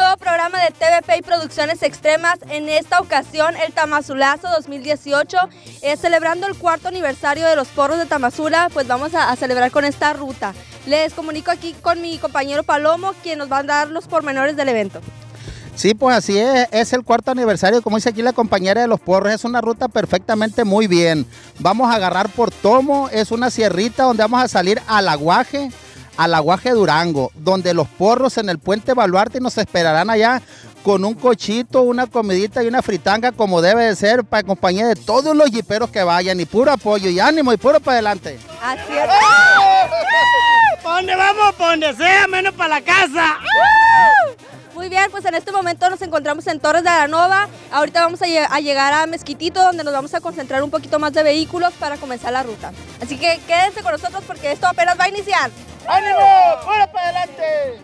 nuevo programa de TVP y Producciones Extremas. En esta ocasión, el Tamazulazo 2018, celebrando el 4º aniversario de los porros de Tamazula, pues vamos a celebrar con esta ruta. Les comunico aquí con mi compañero Palomo, quien nos va a dar los pormenores del evento. Sí, pues así es el 4º aniversario, como dice aquí la compañera de los porros, es una ruta perfectamente muy bien. Vamos a agarrar por Tomo, es una sierrita donde vamos a salir al Aguaje Durango, donde los porros en el Puente Baluarte nos esperarán allá con un cochito, una comidita y una fritanga como debe de ser, para compañía de todos los jiperos que vayan, y puro apoyo y ánimo y puro para adelante. Así es. ¿Para dónde vamos? Para donde sea, menos para la casa. Muy bien, pues en este momento nos encontramos en Torres de Aranova. Ahorita vamos a llegar a Mezquitito, donde nos vamos a concentrar un poquito más de vehículos para comenzar la ruta. Así que quédense con nosotros porque esto apenas va a iniciar. ¡Ánimo! ¡Fuera para adelante!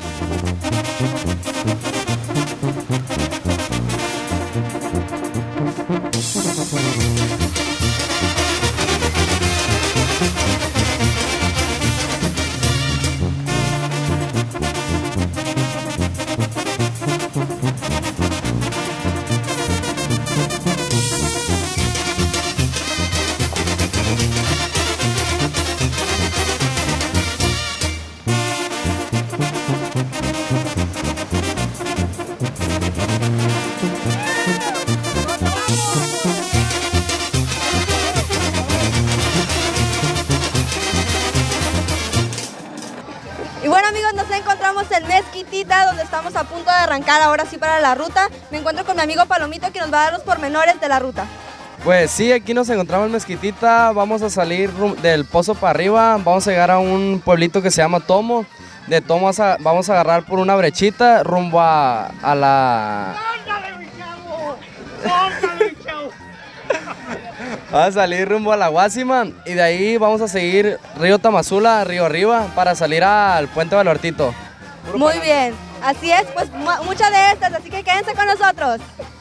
Y bueno, amigos, nos encontramos en Mezquitita, donde estamos a punto de arrancar ahora sí para la ruta. Me encuentro con mi amigo Palomito, que nos va a dar los pormenores de la ruta. Pues sí, aquí nos encontramos en Mezquitita, vamos a salir del Pozo para arriba, vamos a llegar a un pueblito que se llama Tomo. De Tomo vamos a agarrar por una brechita rumbo a la... ¡Córtale, mi chavo! ¡Córtale, mi chavo! Vamos a salir rumbo a la Guásima y de ahí vamos a seguir río Tamazula, río arriba, para salir al Puente Baluartito. Muy bien, así es, pues muchas de estas, así que quédense con nosotros.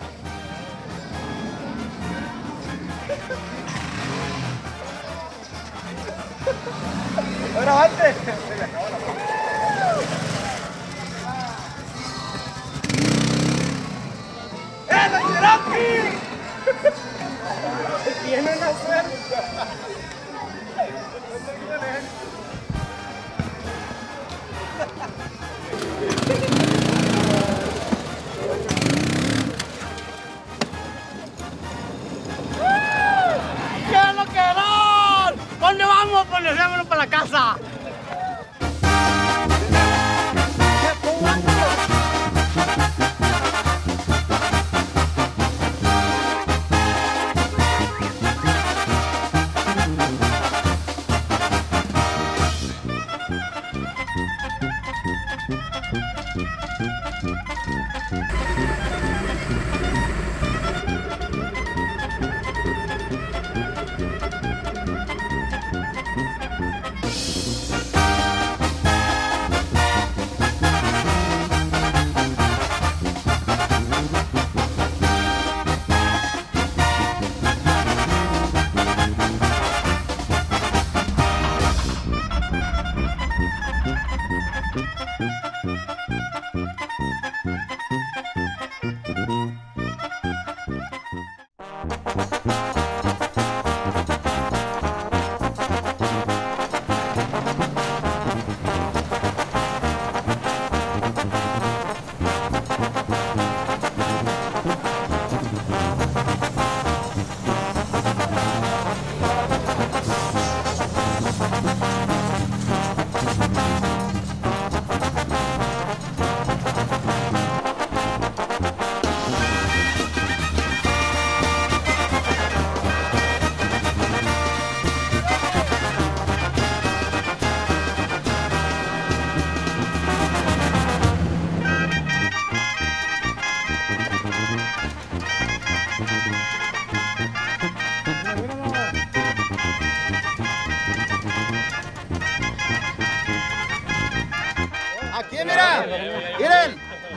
Bueno, antes. ¡La Cherokee! ¡Tiene una suerte! ¡Ya lo quedaron! ¿Dónde vamos? Pues vámonos para la casa.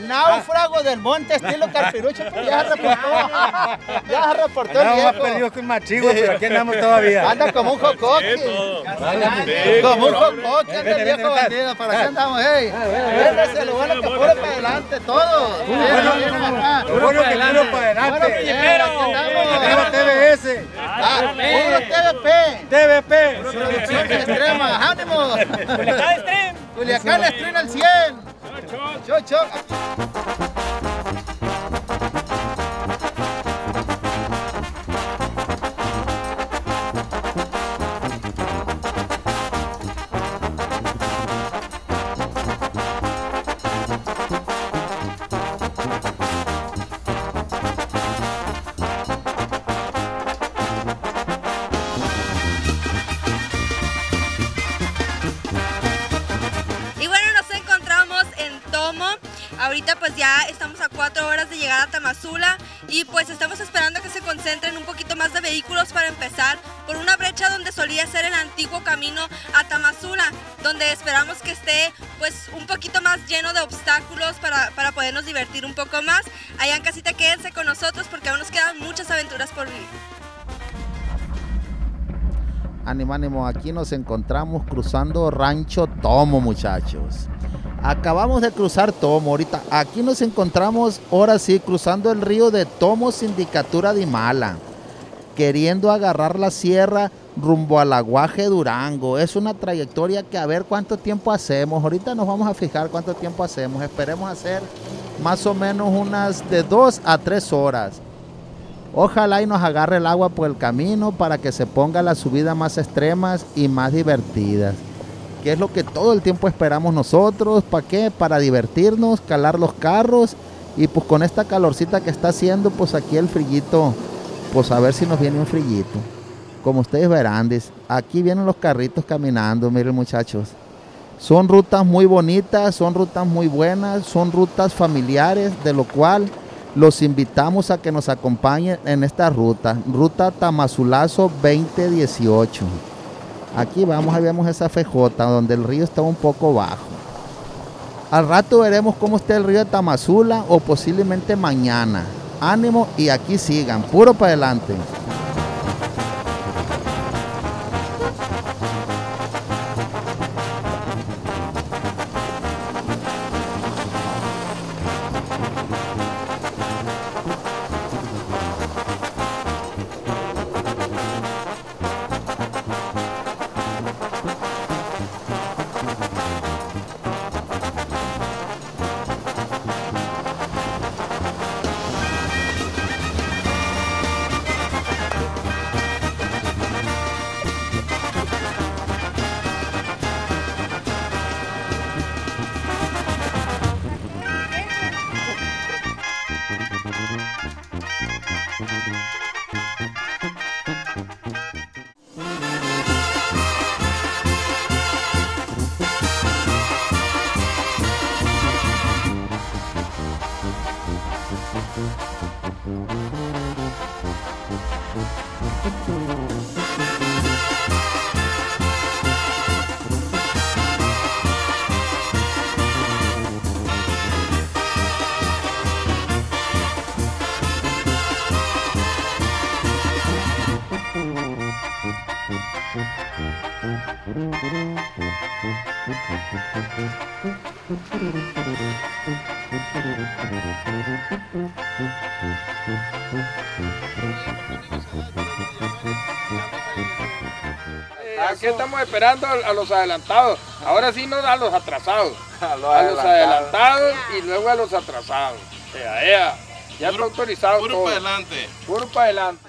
Náufrago del monte, estilo Carpirucho, pues ya se reportó. Ya se reportó el Andamos más viejo. perdidos que un machigo, pero aquí andamos todavía. Anda como un jocoqui. Como un jocoqui, anda el viejo bandido. ¿Para qué andamos, hey? Véndese, lo bueno que puro para adelante, todo. Lo bueno que puro para adelante. Arriba TBS. Puro TVP. TVP. Producción extrema, ánimo. Culiacán Stream. Culiacán Stream al 100. Choc. Y bueno, nos encontramos en Tomo. Ahorita pues ya estamos a 4 horas de llegar a Tamazula y pues estamos esperando que se concentren un poquito más de vehículos para empezar por una brecha donde solía ser el antiguo camino a Tamazula, donde esperamos que esté pues un poquito más lleno de obstáculos para podernos divertir un poco más. Allá en casita quédense con nosotros porque aún nos quedan muchas aventuras por vivir. Ánimo, aquí nos encontramos cruzando Rancho Tomo, muchachos. Acabamos de cruzar Tomo, ahorita aquí nos encontramos, ahora sí, cruzando el río de Tomo, Sindicatura de Imala, queriendo agarrar la sierra rumbo al Aguaje Durango. Es una trayectoria que a ver cuánto tiempo hacemos. Ahorita nos vamos a fijar cuánto tiempo hacemos. Esperemos hacer más o menos unas de 2 a 3 horas. Ojalá y nos agarre el agua por el camino para que se ponga las subidas más extremas y más divertidas. Que es lo que todo el tiempo esperamos nosotros. ¿Para qué? Para divertirnos, calar los carros. Y pues con esta calorcita que está haciendo, pues aquí el frillito, pues a ver si nos viene un frillito. Como ustedes verán, aquí vienen los carritos caminando, miren muchachos. Son rutas muy bonitas, son rutas muy buenas, son rutas familiares, de lo cual los invitamos a que nos acompañen en esta ruta, Ruta Tamazulazo 2018. Aquí vamos, ahí vemos esa FJ, donde el río está un poco bajo. Al rato veremos cómo está el río de Tamazula o posiblemente mañana. Ánimo y aquí sigan, puro para adelante. Aquí estamos esperando a los adelantados. Ahora sí no a los atrasados. A los adelantados y luego a los atrasados. Ya está autorizado todo. Puro para adelante. Puro para adelante.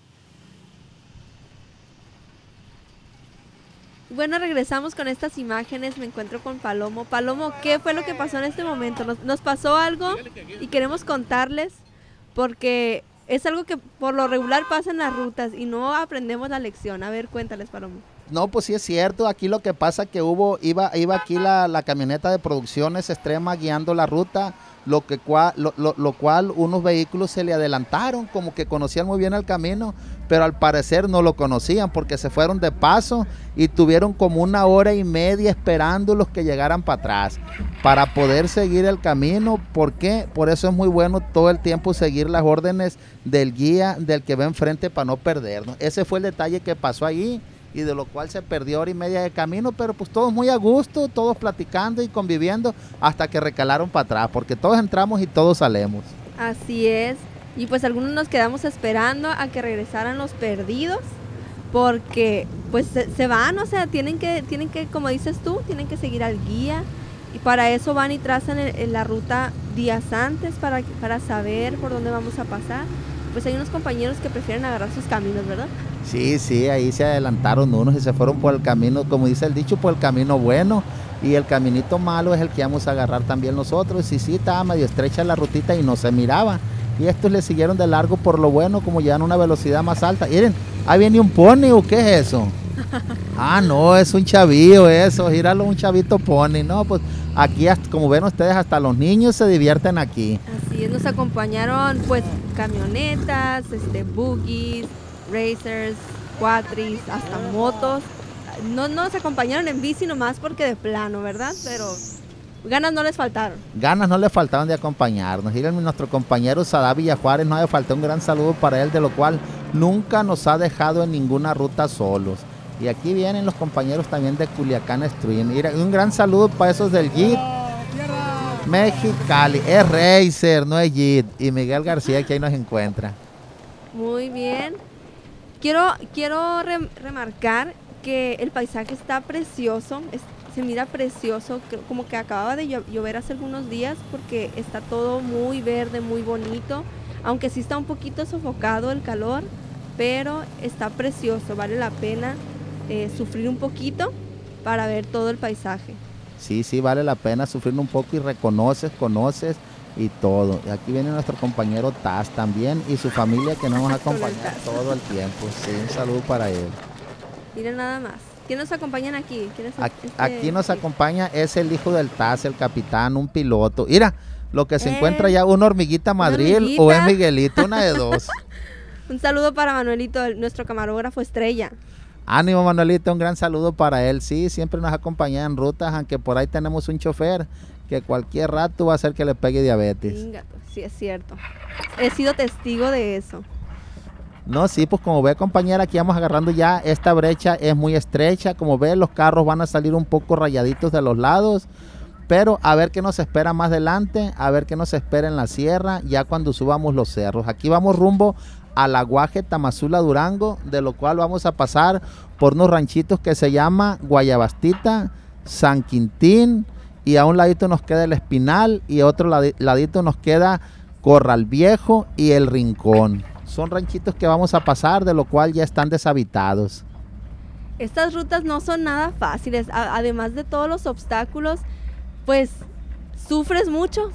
Bueno, regresamos con estas imágenes, me encuentro con Palomo. Palomo, ¿qué fue lo que pasó en este momento? Nos pasó algo y queremos contarles porque es algo que por lo regular pasa en las rutas y no aprendemos la lección. A ver, cuéntales, Palomo. No, pues sí es cierto, aquí lo que pasa que iba aquí la camioneta de Producciones Extrema guiando la ruta, lo cual unos vehículos se le adelantaron, como que conocían muy bien el camino, pero al parecer no lo conocían porque se fueron de paso y tuvieron como 1 hora y media esperando los que llegaran para atrás para poder seguir el camino. ¿Por qué? Por eso es muy bueno todo el tiempo seguir las órdenes del guía, del que va enfrente, para no perdernos. Ese fue el detalle que pasó ahí, y de lo cual se perdió 1 hora y media de camino, pero pues todos muy a gusto, todos platicando y conviviendo hasta que recalaron para atrás, porque todos entramos y todos salimos. Así es, y pues algunos nos quedamos esperando a que regresaran los perdidos, porque pues se van, o sea, tienen que, como dices tú, tienen que seguir al guía, y para eso van y trazan la ruta días antes para saber por dónde vamos a pasar. Pues hay unos compañeros que prefieren agarrar sus caminos, ¿verdad? Sí, ahí se adelantaron unos y se fueron por el camino, como dice el dicho, por el camino bueno, y el caminito malo es el que vamos a agarrar también nosotros. Y sí, estaba medio estrecha la rutita y no se miraba, y estos le siguieron de largo por lo bueno, como llevan una velocidad más alta. Miren, ahí viene un pony, ¿o qué es eso? Ah, no, es un chavillo eso, gíralo, un chavito pony. No, pues aquí, como ven ustedes, hasta los niños se divierten aquí. Así es, nos acompañaron pues camionetas, buggies, racers, cuatris, hasta motos. No nos acompañaron en bici nomás porque de plano, ¿verdad? Pero ganas no les faltaron. Ganas no les faltaron de acompañarnos. Y nuestro compañero Sadá Villajuárez, no le faltó un gran saludo para él, de lo cual nunca nos ha dejado en ninguna ruta solos. Y aquí vienen los compañeros también de Culiacán Stream. Mira, un gran saludo para esos del Jeep Mexicali. Es Racer, no es Jeep. Y Miguel García, que ahí nos encuentra. Muy bien. Quiero remarcar que el paisaje está precioso, se mira precioso, como que acababa de llover hace algunos días, porque está todo muy verde, muy bonito, aunque sí está un poquito sofocado el calor, pero está precioso, vale la pena sufrir un poquito para ver todo el paisaje. Sí, vale la pena sufrir un poco y conoces y todo. Y aquí viene nuestro compañero Taz también y su familia, que nos acompaña todo el tiempo. Sí, un saludo para él. Miren nada más. ¿Quién nos acompañan aquí? Aquí nos acompaña, es el hijo del Taz, el capitán, un piloto. Mira, lo que se encuentra ya, una hormiguita Madrid o es Miguelito, una de dos. Un saludo para Manuelito, nuestro camarógrafo estrella. Ánimo, Manuelito, un gran saludo para él. Sí, siempre nos acompaña en rutas, aunque por ahí tenemos un chofer que cualquier rato va a hacer que le pegue diabetes. Sí, es cierto. He sido testigo de eso. No, sí, pues como ve, compañera, aquí vamos agarrando ya, esta brecha es muy estrecha. Como ve, los carros van a salir un poco rayaditos de los lados, pero a ver qué nos espera más adelante, a ver qué nos espera en la sierra, ya cuando subamos los cerros. Aquí vamos rumbo al Aguaje, Tamazula, Durango, de lo cual vamos a pasar por unos ranchitos que se llama Guayabastita, San Quintín, y a un ladito nos queda El Espinal, y a otro ladito nos queda Corral Viejo y El Rincón. Son ranchitos que vamos a pasar, de lo cual ya están deshabitados. Estas rutas no son nada fáciles, además de todos los obstáculos, pues sufren mucho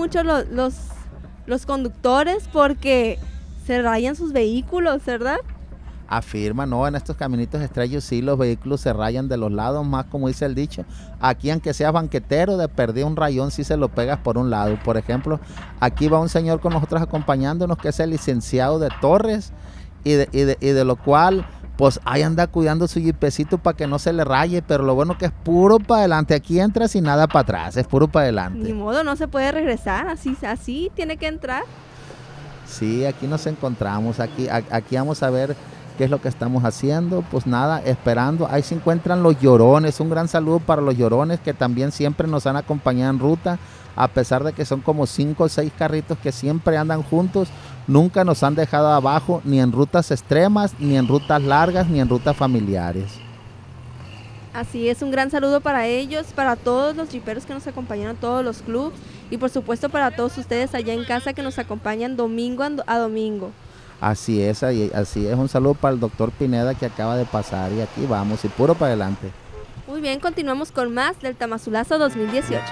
los conductores, porque se rayan sus vehículos, ¿verdad? Afirma, no, en estos caminitos estrellos sí, los vehículos se rayan de los lados, más como dice el dicho. Aquí, aunque seas banquetero, de perder un rayón si se lo pegas por un lado. Por ejemplo, aquí va un señor con nosotros acompañándonos, que es el licenciado de Torres, y de lo cual, pues ahí anda cuidando su jipecito para que no se le raye, pero lo bueno que es puro para adelante. Aquí entras y nada para atrás, es puro para adelante. Ni modo, no se puede regresar, así tiene que entrar. Sí, aquí nos encontramos, aquí vamos a ver qué es lo que estamos haciendo. Pues nada, esperando. Ahí se encuentran los Llorones. Un gran saludo para los Llorones, que también siempre nos han acompañado en ruta, a pesar de que son como 5 o 6 carritos que siempre andan juntos. Nunca nos han dejado abajo, ni en rutas extremas, ni en rutas largas, ni en rutas familiares. Así es, un gran saludo para ellos, para todos los jiperos que nos acompañaron, todos los clubs, y por supuesto para todos ustedes allá en casa que nos acompañan domingo a domingo. Así es, un saludo para el doctor Pineda, que acaba de pasar, y aquí vamos, y puro para adelante. Muy bien, continuamos con más del Tamazulazo 2018.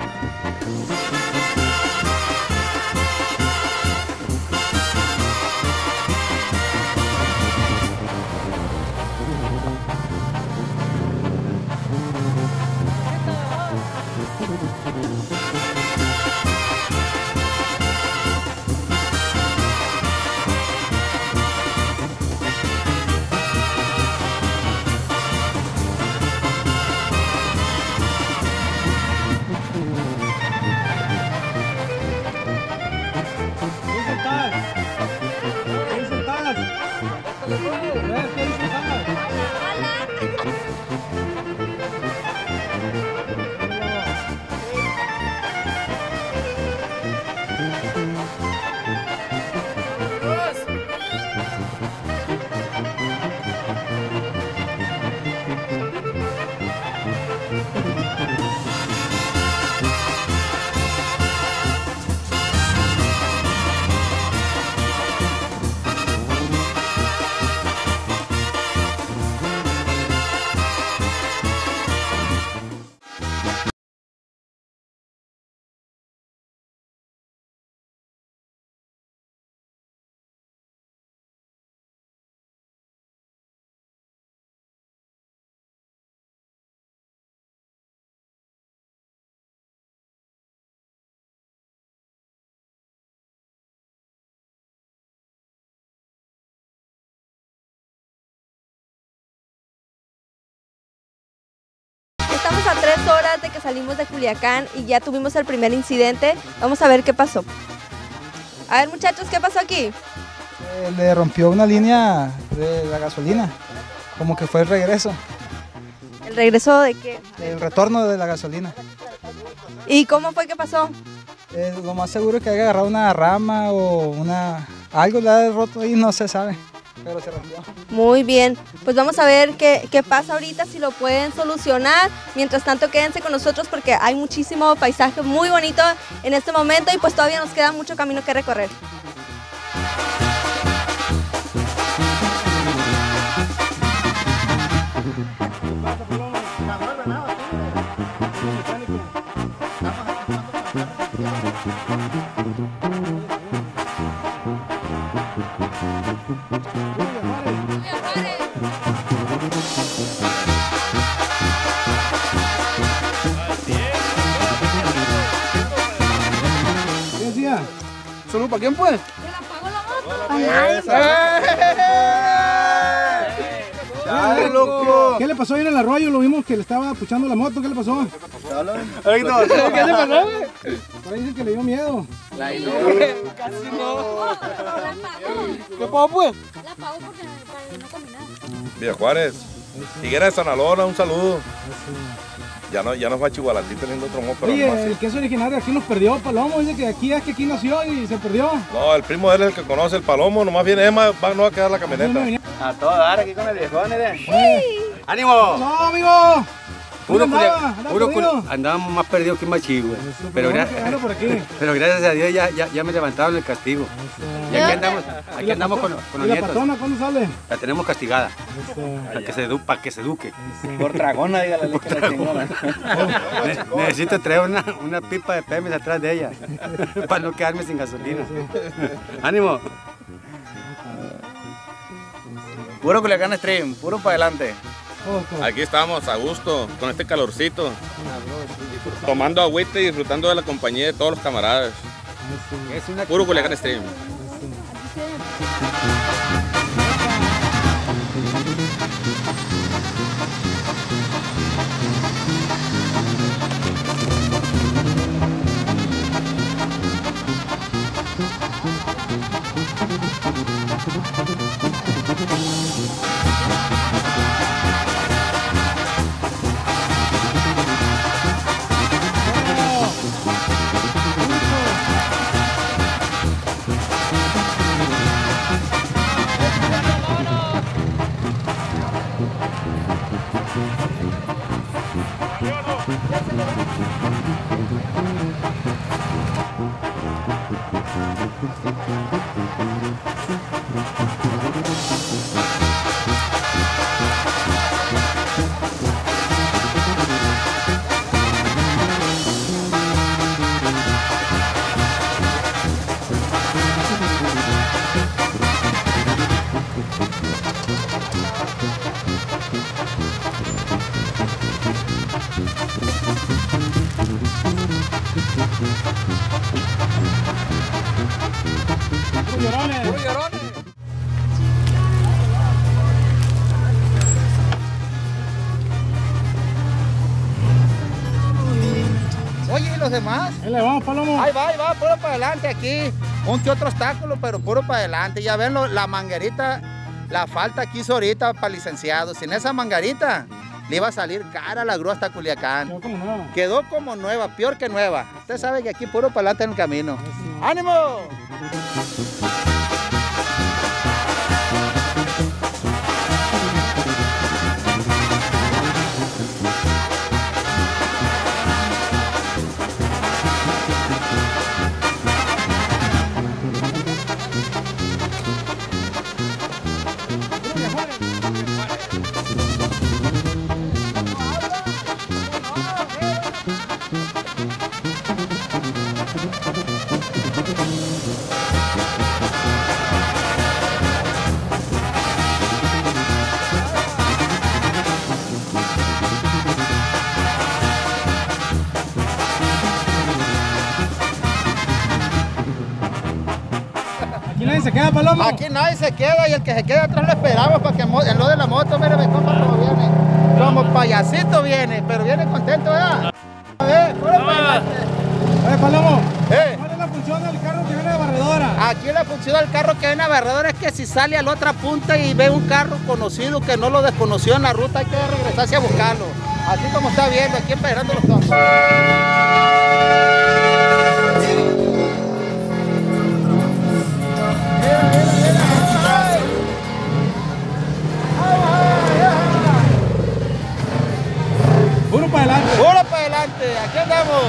estamos a 3 horas de que salimos de Culiacán y ya tuvimos el primer incidente. Vamos a ver qué pasó. A ver, muchachos, ¿qué pasó aquí? Le rompió una línea de la gasolina, como que fue el regreso. ¿El regreso de qué? El retorno de la gasolina. ¿Y cómo fue que pasó? Lo más seguro es que haya agarrado una rama o algo le ha roto ahí, no se sabe, pero se rompió. Muy bien, pues vamos a ver qué pasa ahorita, si lo pueden solucionar. Mientras tanto, quédense con nosotros porque hay muchísimo paisaje muy bonito en este momento y pues todavía nos queda mucho camino que recorrer. ¿Solo para quién pues? ¡Dale, loco! ¿Qué le pasó ahí en el arroyo? Lo vimos que le estaba puchando la moto. ¿Qué le pasó? ¿Qué le pasó, güey? Por ahí dicen que le dio miedo. Casi no. ¿Qué pasó, pues? La pago porque para no caminar. Villa Juárez, Higuera de Sanalona, un saludo. Ya no fue a Chihualandí teniendo otro modo, pero Oye, nomás sí. el queso originario aquí nos perdió, Palomo. Dice que aquí nació y se perdió. No, el primo de él es el que conoce el Palomo, nomás viene Emma, no va a quedar la camioneta. A todo dar aquí con el viejón, ¡ánimo! ¡No, amigo! Puro perdido. andábamos más perdidos que machi, güey. Pero, por aquí. pero gracias a Dios ya me levantaron el castigo. Y aquí andamos con los ¿Y la nietos. patona cuándo sale? La tenemos castigada. Para que se eduque. Por dragona, dígale que la chingona. Necesito traer una pipa de Pemex atrás de ella. Para no quedarme sin gasolina. ¡Ánimo! Puro Culiacán Stream, puro para adelante. Aquí estamos a gusto, con este calorcito, tomando agüita y disfrutando de la compañía de todos los camaradas. Puro Culiacán Stream. Oye, ¿y los demás? Ahí le vamos, Palomo. Ahí va, puro para adelante aquí. Un que otro obstáculo, pero puro para adelante. Ya ven la manguerita, la falta que hizo ahorita para licenciado. Sin esa mangarita le iba a salir cara la grúa hasta Culiacán. Quedó como nueva. Quedó como nueva, peor que nueva. Usted sabe que aquí puro para adelante en el camino. ¡Ánimo! Aquí nadie se queda, Palomo. Aquí nadie se queda y el que se queda atrás lo esperamos para que en lo de la moto, mire, me compa cómo viene. Como payasito viene, pero viene contento, ¿verdad? A ver, puro payasito. Palomo, ¿cuál es la función del carro que viene de barredora? Aquí la función del carro que viene a barredora es que si sale a la otra punta y ve un carro conocido que no lo desconoció en la ruta, hay que regresarse a buscarlo. Así como está viendo, aquí esperando los tomos. Puro para adelante. Puro para adelante, aquí andamos.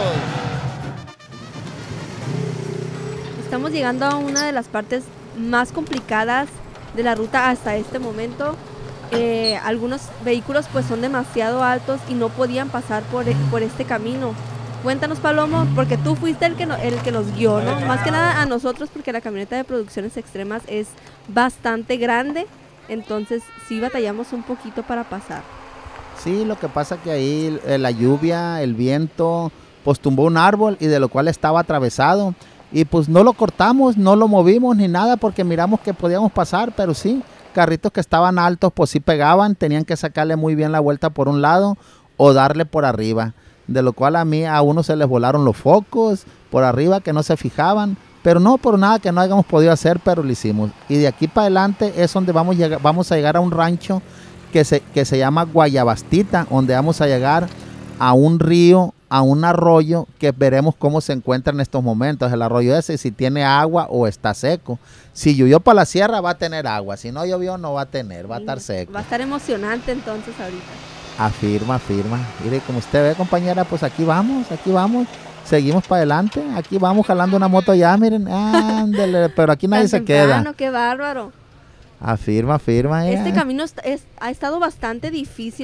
Estamos llegando a una de las partes más complicadas de la ruta hasta este momento. Algunos vehículos pues son demasiado altos y no podían pasar por este camino. Cuéntanos, Palomo, porque tú fuiste el que nos guió, ¿no? Más que nada a nosotros, porque la camioneta de Producciones Extremas es bastante grande, entonces sí batallamos un poquito para pasar. Sí, lo que pasa que ahí la lluvia, el viento, pues tumbó un árbol y de lo cual estaba atravesado. Y pues no lo cortamos, no lo movimos ni nada porque miramos que podíamos pasar, pero sí, carritos que estaban altos pues sí pegaban, tenían que sacarle muy bien la vuelta por un lado o darle por arriba. De lo cual a unos se les volaron los focos por arriba que no se fijaban, pero no por nada que no hayamos podido hacer, pero lo hicimos. Y de aquí para adelante es donde vamos a llegar a un rancho que se llama Guayabastita, donde vamos a llegar a un río, a un arroyo que veremos cómo se encuentra en estos momentos el arroyo ese, si tiene agua o está seco. Si llovió para la sierra va a tener agua, si no llovió no va a tener, va a estar seco. Va a estar emocionante entonces ahorita. Afirma. Mire, como usted ve, compañera, pues aquí vamos, seguimos para adelante, aquí vamos jalando una moto ya, miren, ándele, pero aquí nadie se queda. ¡Qué bárbaro! Afirma. Este camino ha estado bastante difícil,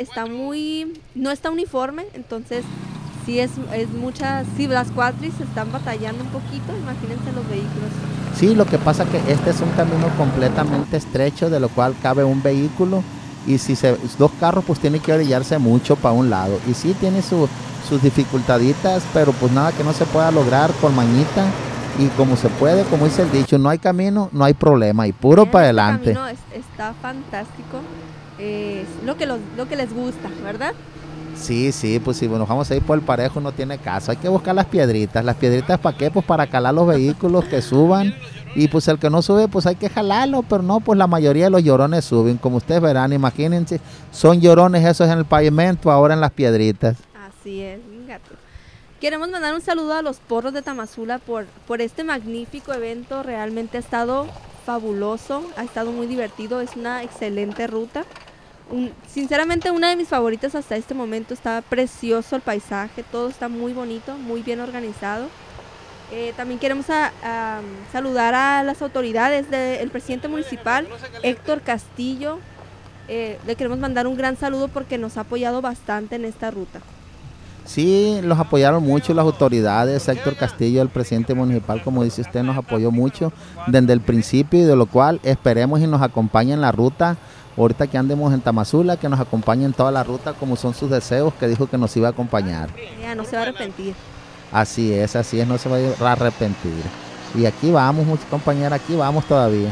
no está uniforme, entonces sí sí, las cuatris están batallando un poquito, imagínense los vehículos. Sí, lo que pasa que este es un camino completamente estrecho, de lo cual cabe un vehículo, y si dos carros pues tienen que orillarse mucho para un lado, y sí tiene sus dificultaditas, pero pues nada que no se pueda lograr con mañita. Y como se puede, como dice el dicho, no hay camino, no hay problema, y puro para adelante. El camino está fantástico, es lo que les gusta, ¿verdad? Sí, pues si nos vamos a ir por el parejo no tiene caso, hay que buscar las piedritas ¿para qué? Pues para calar los vehículos que suban, y pues el que no sube pues hay que jalarlo, pero no, pues la mayoría de los llorones suben, como ustedes verán, imagínense, son llorones esos en el pavimento, ahora en las piedritas. Así es, gato. Queremos mandar un saludo a los porros de Tamazula por este magnífico evento, realmente ha estado fabuloso, ha estado muy divertido, es una excelente ruta. Sinceramente una de mis favoritas hasta este momento, está precioso el paisaje, todo está muy bonito, muy bien organizado. También queremos saludar a las autoridades del presidente municipal, Héctor Castillo, le queremos mandar un gran saludo porque nos ha apoyado bastante en esta ruta. Sí, los apoyaron mucho las autoridades, Héctor Castillo, el presidente municipal, como dice usted, nos apoyó mucho desde el principio, y de lo cual esperemos y nos acompañe en la ruta, ahorita que andemos en Tamazula, que nos acompañe en toda la ruta como son sus deseos, que dijo que nos iba a acompañar. Ya, no se va a arrepentir. Así es, no se va a arrepentir. Y aquí vamos, compañera, aquí vamos todavía.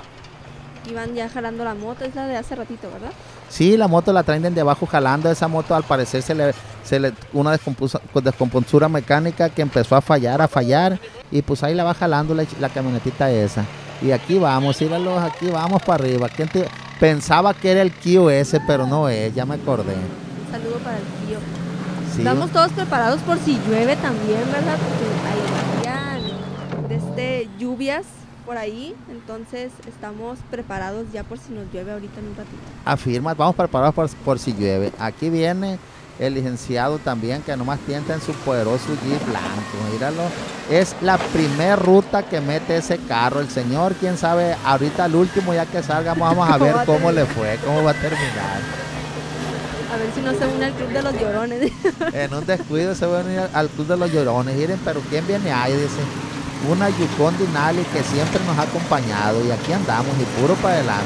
Y van ya jalando la moto, es la de hace ratito, ¿verdad? Sí, la moto la traen de abajo jalando, esa moto al parecer una descompostura mecánica que empezó a fallar, y pues ahí la va jalando la camionetita esa. Y aquí vamos, míralos, aquí vamos para arriba. Pensaba que era el Kio ese, pero no es, ya me acordé. Un saludo para el Kio. Sí. Estamos todos preparados por si llueve también, ¿verdad? Porque hay lluvias por ahí, entonces estamos preparados ya por si nos llueve ahorita en un ratito. Afirma, vamos preparados por si llueve. Aquí viene el licenciado también, que nomás tienta en su poderoso Jeep blanco, míralo. Es la primer ruta que mete ese carro, el señor, quién sabe, ahorita al último ya que salgamos vamos a ver cómo le fue, cómo va a terminar. A ver si no se une al Club de los Llorones. En un descuido se va a unir al Club de los Llorones, miren, pero ¿quién viene ahí? Dice, una Yukon Denali que siempre nos ha acompañado, y aquí andamos y puro para adelante.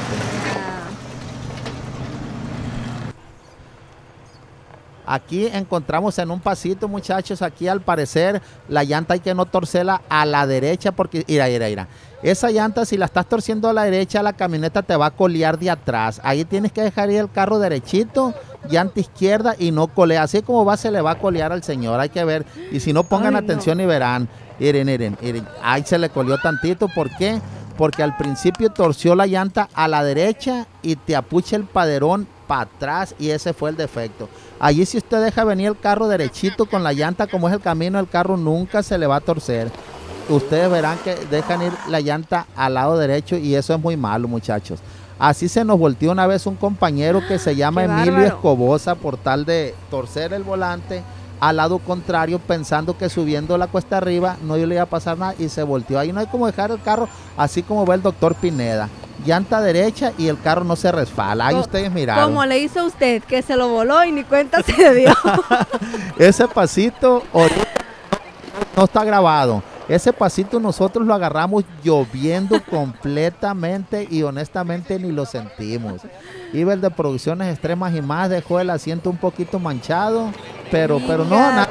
Aquí encontramos en un pasito, muchachos, aquí al parecer la llanta hay que no torcerla a la derecha porque, mira. Esa llanta, si la estás torciendo a la derecha, la camioneta te va a colear de atrás. Ahí tienes que dejar ir el carro derechito llanta izquierda y no colea. Así como va, se le va a colear al señor, hay que ver. Y si no, pongan atención y verán. Miren. Ahí se le coleó tantito. ¿Por qué? Porque al principio torció la llanta a la derecha y te apucha el paderón para atrás y ese fue el defecto. Allí si usted deja venir el carro derechito con la llanta como es el camino, el carro nunca se le va a torcer. Ustedes verán que dejan ir la llanta al lado derecho y eso es muy malo, muchachos. Así se nos volteó una vez un compañero que se llama Emilio Escobosa por tal de torcer el volante al lado contrario, pensando que subiendo la cuesta arriba no le iba a pasar nada y se volteó. Ahí no hay como dejar el carro así como ve el doctor Pineda. Llanta derecha y el carro no se resbala. Ahí ustedes miraron. Como le hizo usted, que se lo voló y ni cuenta se dio. Ese pasito no está grabado. Ese pasito nosotros lo agarramos lloviendo completamente y honestamente ni lo sentimos. Iba el de Producciones Extremas y Más, dejó el asiento un poquito manchado, pero no, nada.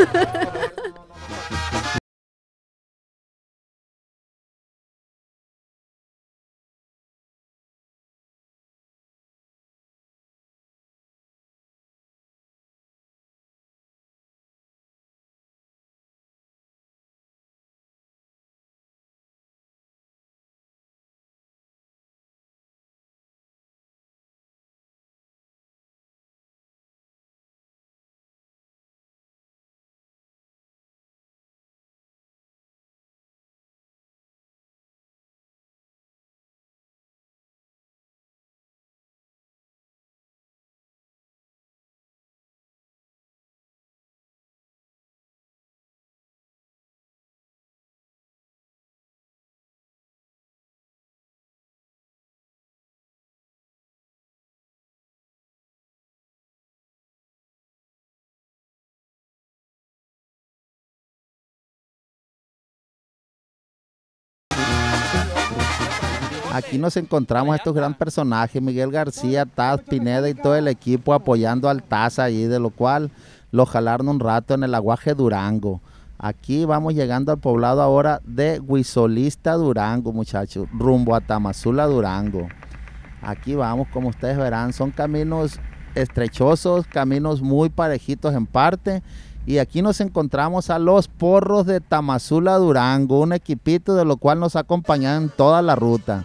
Aquí nos encontramos estos gran personajes, Miguel García, Taz, Pineda y todo el equipo apoyando al Taz allí, de lo cual lo jalaron un rato en el aguaje Durango. Aquí vamos llegando al poblado ahora de Huizolista, Durango, muchachos, rumbo a Tamazula, Durango. Aquí vamos, como ustedes verán, son caminos estrechosos, caminos muy parejitos en parte. Y aquí nos encontramos a los Porros de Tamazula, Durango, un equipito de lo cual nos ha acompañado en toda la ruta.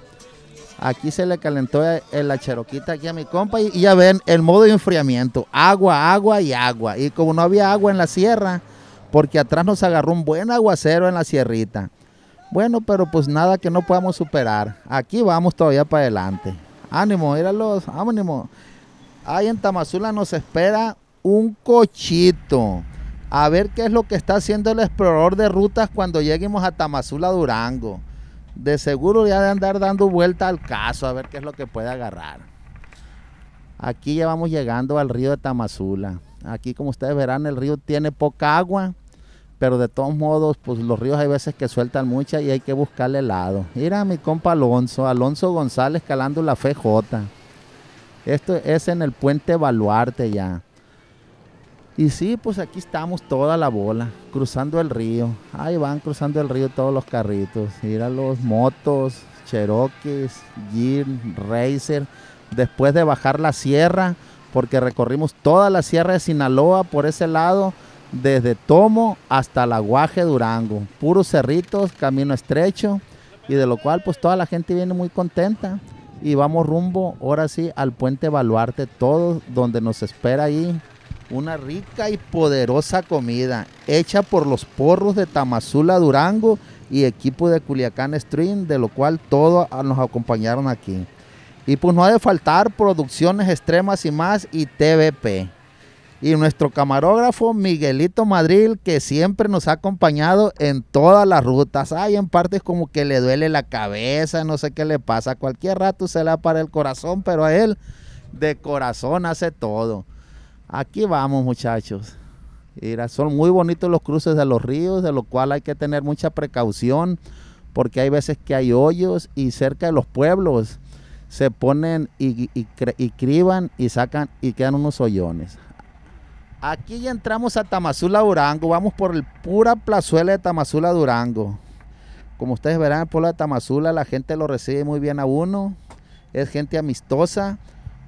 Aquí se le calentó la cheroquita aquí a mi compa y ya ven el modo de enfriamiento, agua, agua y agua. Y como no había agua en la sierra, porque atrás nos agarró un buen aguacero en la sierrita. Bueno, pero pues nada que no podamos superar. Aquí vamos todavía para adelante. Ánimo, míralos, ánimo. Ahí en Tamazula nos espera un cochito. A ver qué es lo que está haciendo el explorador de rutas cuando lleguemos a Tamazula, Durango. De seguro ya de andar dando vuelta al caso, a ver qué es lo que puede agarrar. Aquí ya vamos llegando al río de Tamazula. Aquí, como ustedes verán, el río tiene poca agua, pero de todos modos, pues los ríos hay veces que sueltan mucha y hay que buscarle lado. Mira a mi compa Alonso González calando la FJ. Esto es en el puente Baluarte ya. Y sí, pues aquí estamos toda la bola, cruzando el río. Ahí van cruzando el río todos los carritos. Mira los motos, Cherokees, Jeep, Racer. Después de bajar la sierra, porque recorrimos toda la sierra de Sinaloa por ese lado, desde Tomo hasta el Aguaje Durango. Puros cerritos, camino estrecho, y de lo cual pues toda la gente viene muy contenta. Y vamos rumbo, ahora sí, al puente Baluarte, todo donde nos espera ahí una rica y poderosa comida hecha por los Porros de Tamazula, Durango y equipo de Culiacán Stream, de lo cual todos nos acompañaron aquí. Y pues no ha de faltar Producciones Extremas y Más y TVP. Y nuestro camarógrafo Miguelito Madril, que siempre nos ha acompañado en todas las rutas. Hay en partes como que le duele la cabeza, no sé qué le pasa. Cualquier rato se le va para el corazón, pero a él de corazón hace todo. Aquí vamos, muchachos. Mira, son muy bonitos los cruces de los ríos, de lo cual hay que tener mucha precaución, porque hay veces que hay hoyos y cerca de los pueblos se ponen y criban y sacan y quedan unos hoyones. Aquí ya entramos a Tamazula, Durango. Vamos por el pura plazuela de Tamazula, Durango. Como ustedes verán, el pueblo de Tamazula, la gente lo recibe muy bien a uno. Es gente amistosa.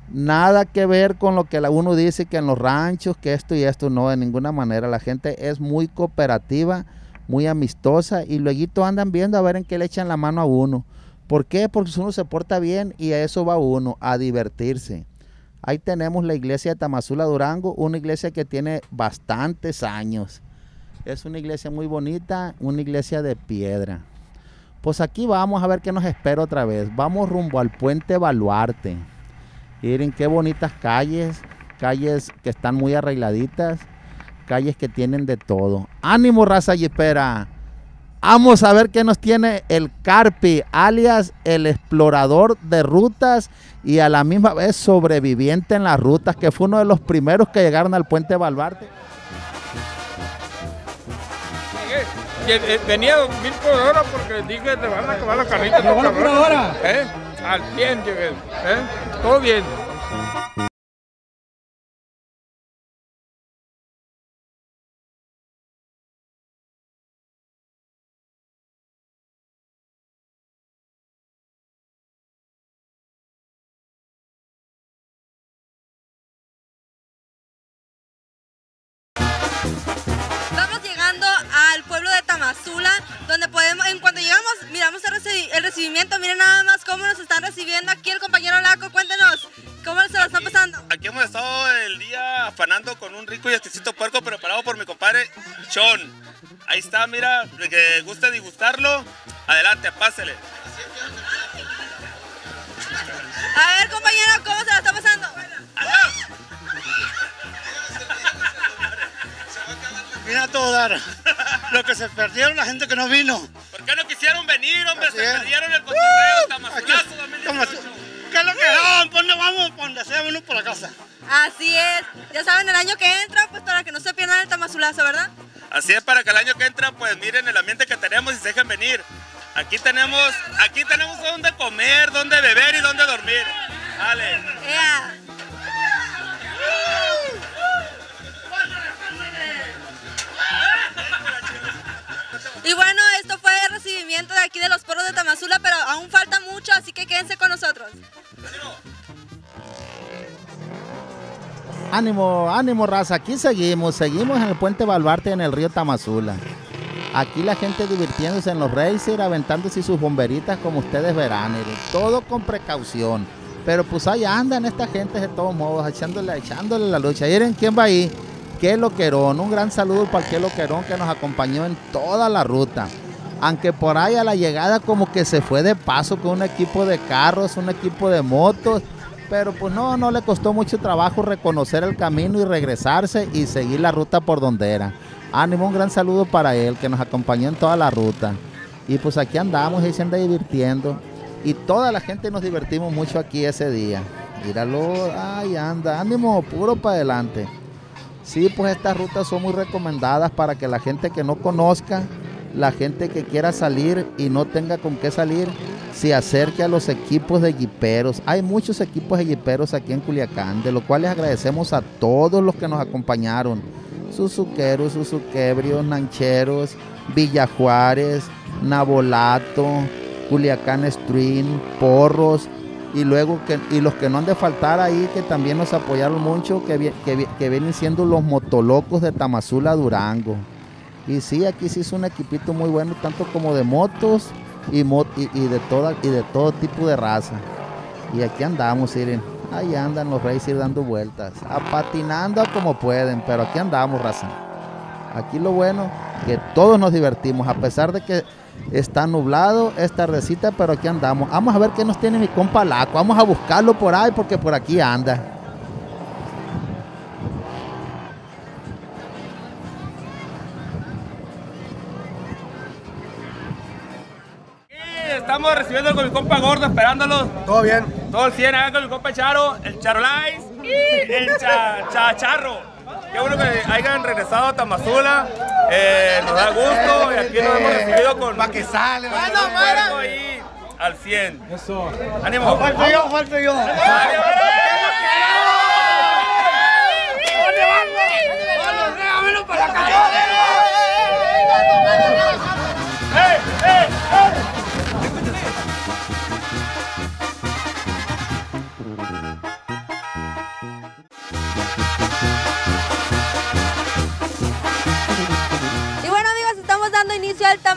Nada que ver con lo que uno dice que en los ranchos, que esto y esto, no, de ninguna manera. La gente es muy cooperativa, muy amistosa y luego andan viendo a ver en qué le echan la mano a uno. ¿Por qué? Porque uno se porta bien y a eso va uno, a divertirse. Ahí tenemos la iglesia de Tamazula, Durango, una iglesia que tiene bastantes años. Es una iglesia muy bonita, una iglesia de piedra. Pues aquí vamos a ver qué nos espera otra vez. Vamos rumbo al Puente Baluarte. Miren qué bonitas calles, calles que están muy arregladitas, calles que tienen de todo. ¡Ánimo, raza yipera! Vamos a ver qué nos tiene el Carpi, alias el explorador de rutas y a la misma vez sobreviviente en las rutas, que fue uno de los primeros que llegaron al Puente Baluarte. Venía 2000 por hora porque dije que te van a acabar la carrita. ¿Por hora? Al 100 llegué. Todo bien. Vamos llegando al pueblo de Tamazula, donde podemos, en cuanto llegamos, miramos el recibimiento. Miren nada más cómo nos están recibiendo aquí el compañero Laco. Cuéntenos, ¿cómo se lo está pasando? Aquí hemos estado el día afanando con un rico y exquisito puerco preparado por mi compadre Chon. Ahí está, mira, el que guste degustarlo, adelante, pásele. A ver, compañero, ¿cómo se lo está pasando? Mira todo dar. Lo que se perdieron la gente que no vino. ¿Por qué no quisieron venir, hombre? Se perdieron el cotorreo, Tamazulazo 2018. ¿Qué es lo que dan? ¿Por dónde vamos? Por donde sea, uno por la casa. Así es. Ya saben, el año que entra, pues para que no se pierdan el Tamazulazo, ¿verdad? Así es, para que el año que entra, pues miren el ambiente que tenemos y se dejen venir. Aquí tenemos dónde comer, dónde beber y dónde dormir. Dale. Yeah. Y bueno, esto fue el recibimiento de aquí de los porros de Tamazula, pero aún falta mucho, así que quédense con nosotros. Ánimo, ánimo, raza. Aquí seguimos en el Puente Baluarte en el río Tamazula. Aquí la gente divirtiéndose en los racers, aventándose sus bomberitas como ustedes verán. Todo con precaución. Pero pues ahí andan esta gente de todos modos, echándole la lucha. Miren quién va ahí. Qué Loquerón, un gran saludo para Qué Loquerón que nos acompañó en toda la ruta. Aunque por ahí a la llegada como que se fue de paso con un equipo de carros, un equipo de motos, pero pues no le costó mucho trabajo reconocer el camino y regresarse y seguir la ruta por donde era. Ánimo, un gran saludo para él que nos acompañó en toda la ruta. Y pues aquí andamos y se anda divirtiendo. Y toda la gente nos divertimos mucho aquí ese día. Míralo, ahí anda, ánimo, puro para adelante. Sí, pues estas rutas son muy recomendadas para que la gente que no conozca, la gente que quiera salir y no tenga con qué salir, se acerque a los equipos de jiperos. Hay muchos equipos de jiperos aquí en Culiacán, de los cuales agradecemos a todos los que nos acompañaron. Suzuqueros, suzuquebrios, nancheros, Villa Juárez, Nabolato, Culiacán Stream, Porros. Y luego y los que no han de faltar ahí, que también nos apoyaron mucho, que vienen siendo los motolocos de Tamazula, Durango. Y sí, aquí sí es un equipito muy bueno, tanto como de motos y de todo tipo de raza. Y aquí andamos, miren, ahí andan los racers dando vueltas, patinando a como pueden, pero aquí andamos, raza. Aquí lo bueno, que todos nos divertimos, a pesar de que está nublado, es tardecita, pero aquí andamos. Vamos a ver qué nos tiene mi compa Laco. Vamos a buscarlo por ahí porque por aquí anda. Estamos recibiendo con mi compa Gordo, esperándolo. Todo bien. Todo el 100, acá con mi compa Charo, el Charolais y el Charro. Qué bueno que hayan regresado a Tamazula, nos da gusto y aquí nos hemos recibido con... Pa' que sale, con un cuerpo ahí al 100. Eso. ¡Ánimo! Falto yo. ¡Dale, ¿Dónde vamos? ¡Déjamelo para la casa!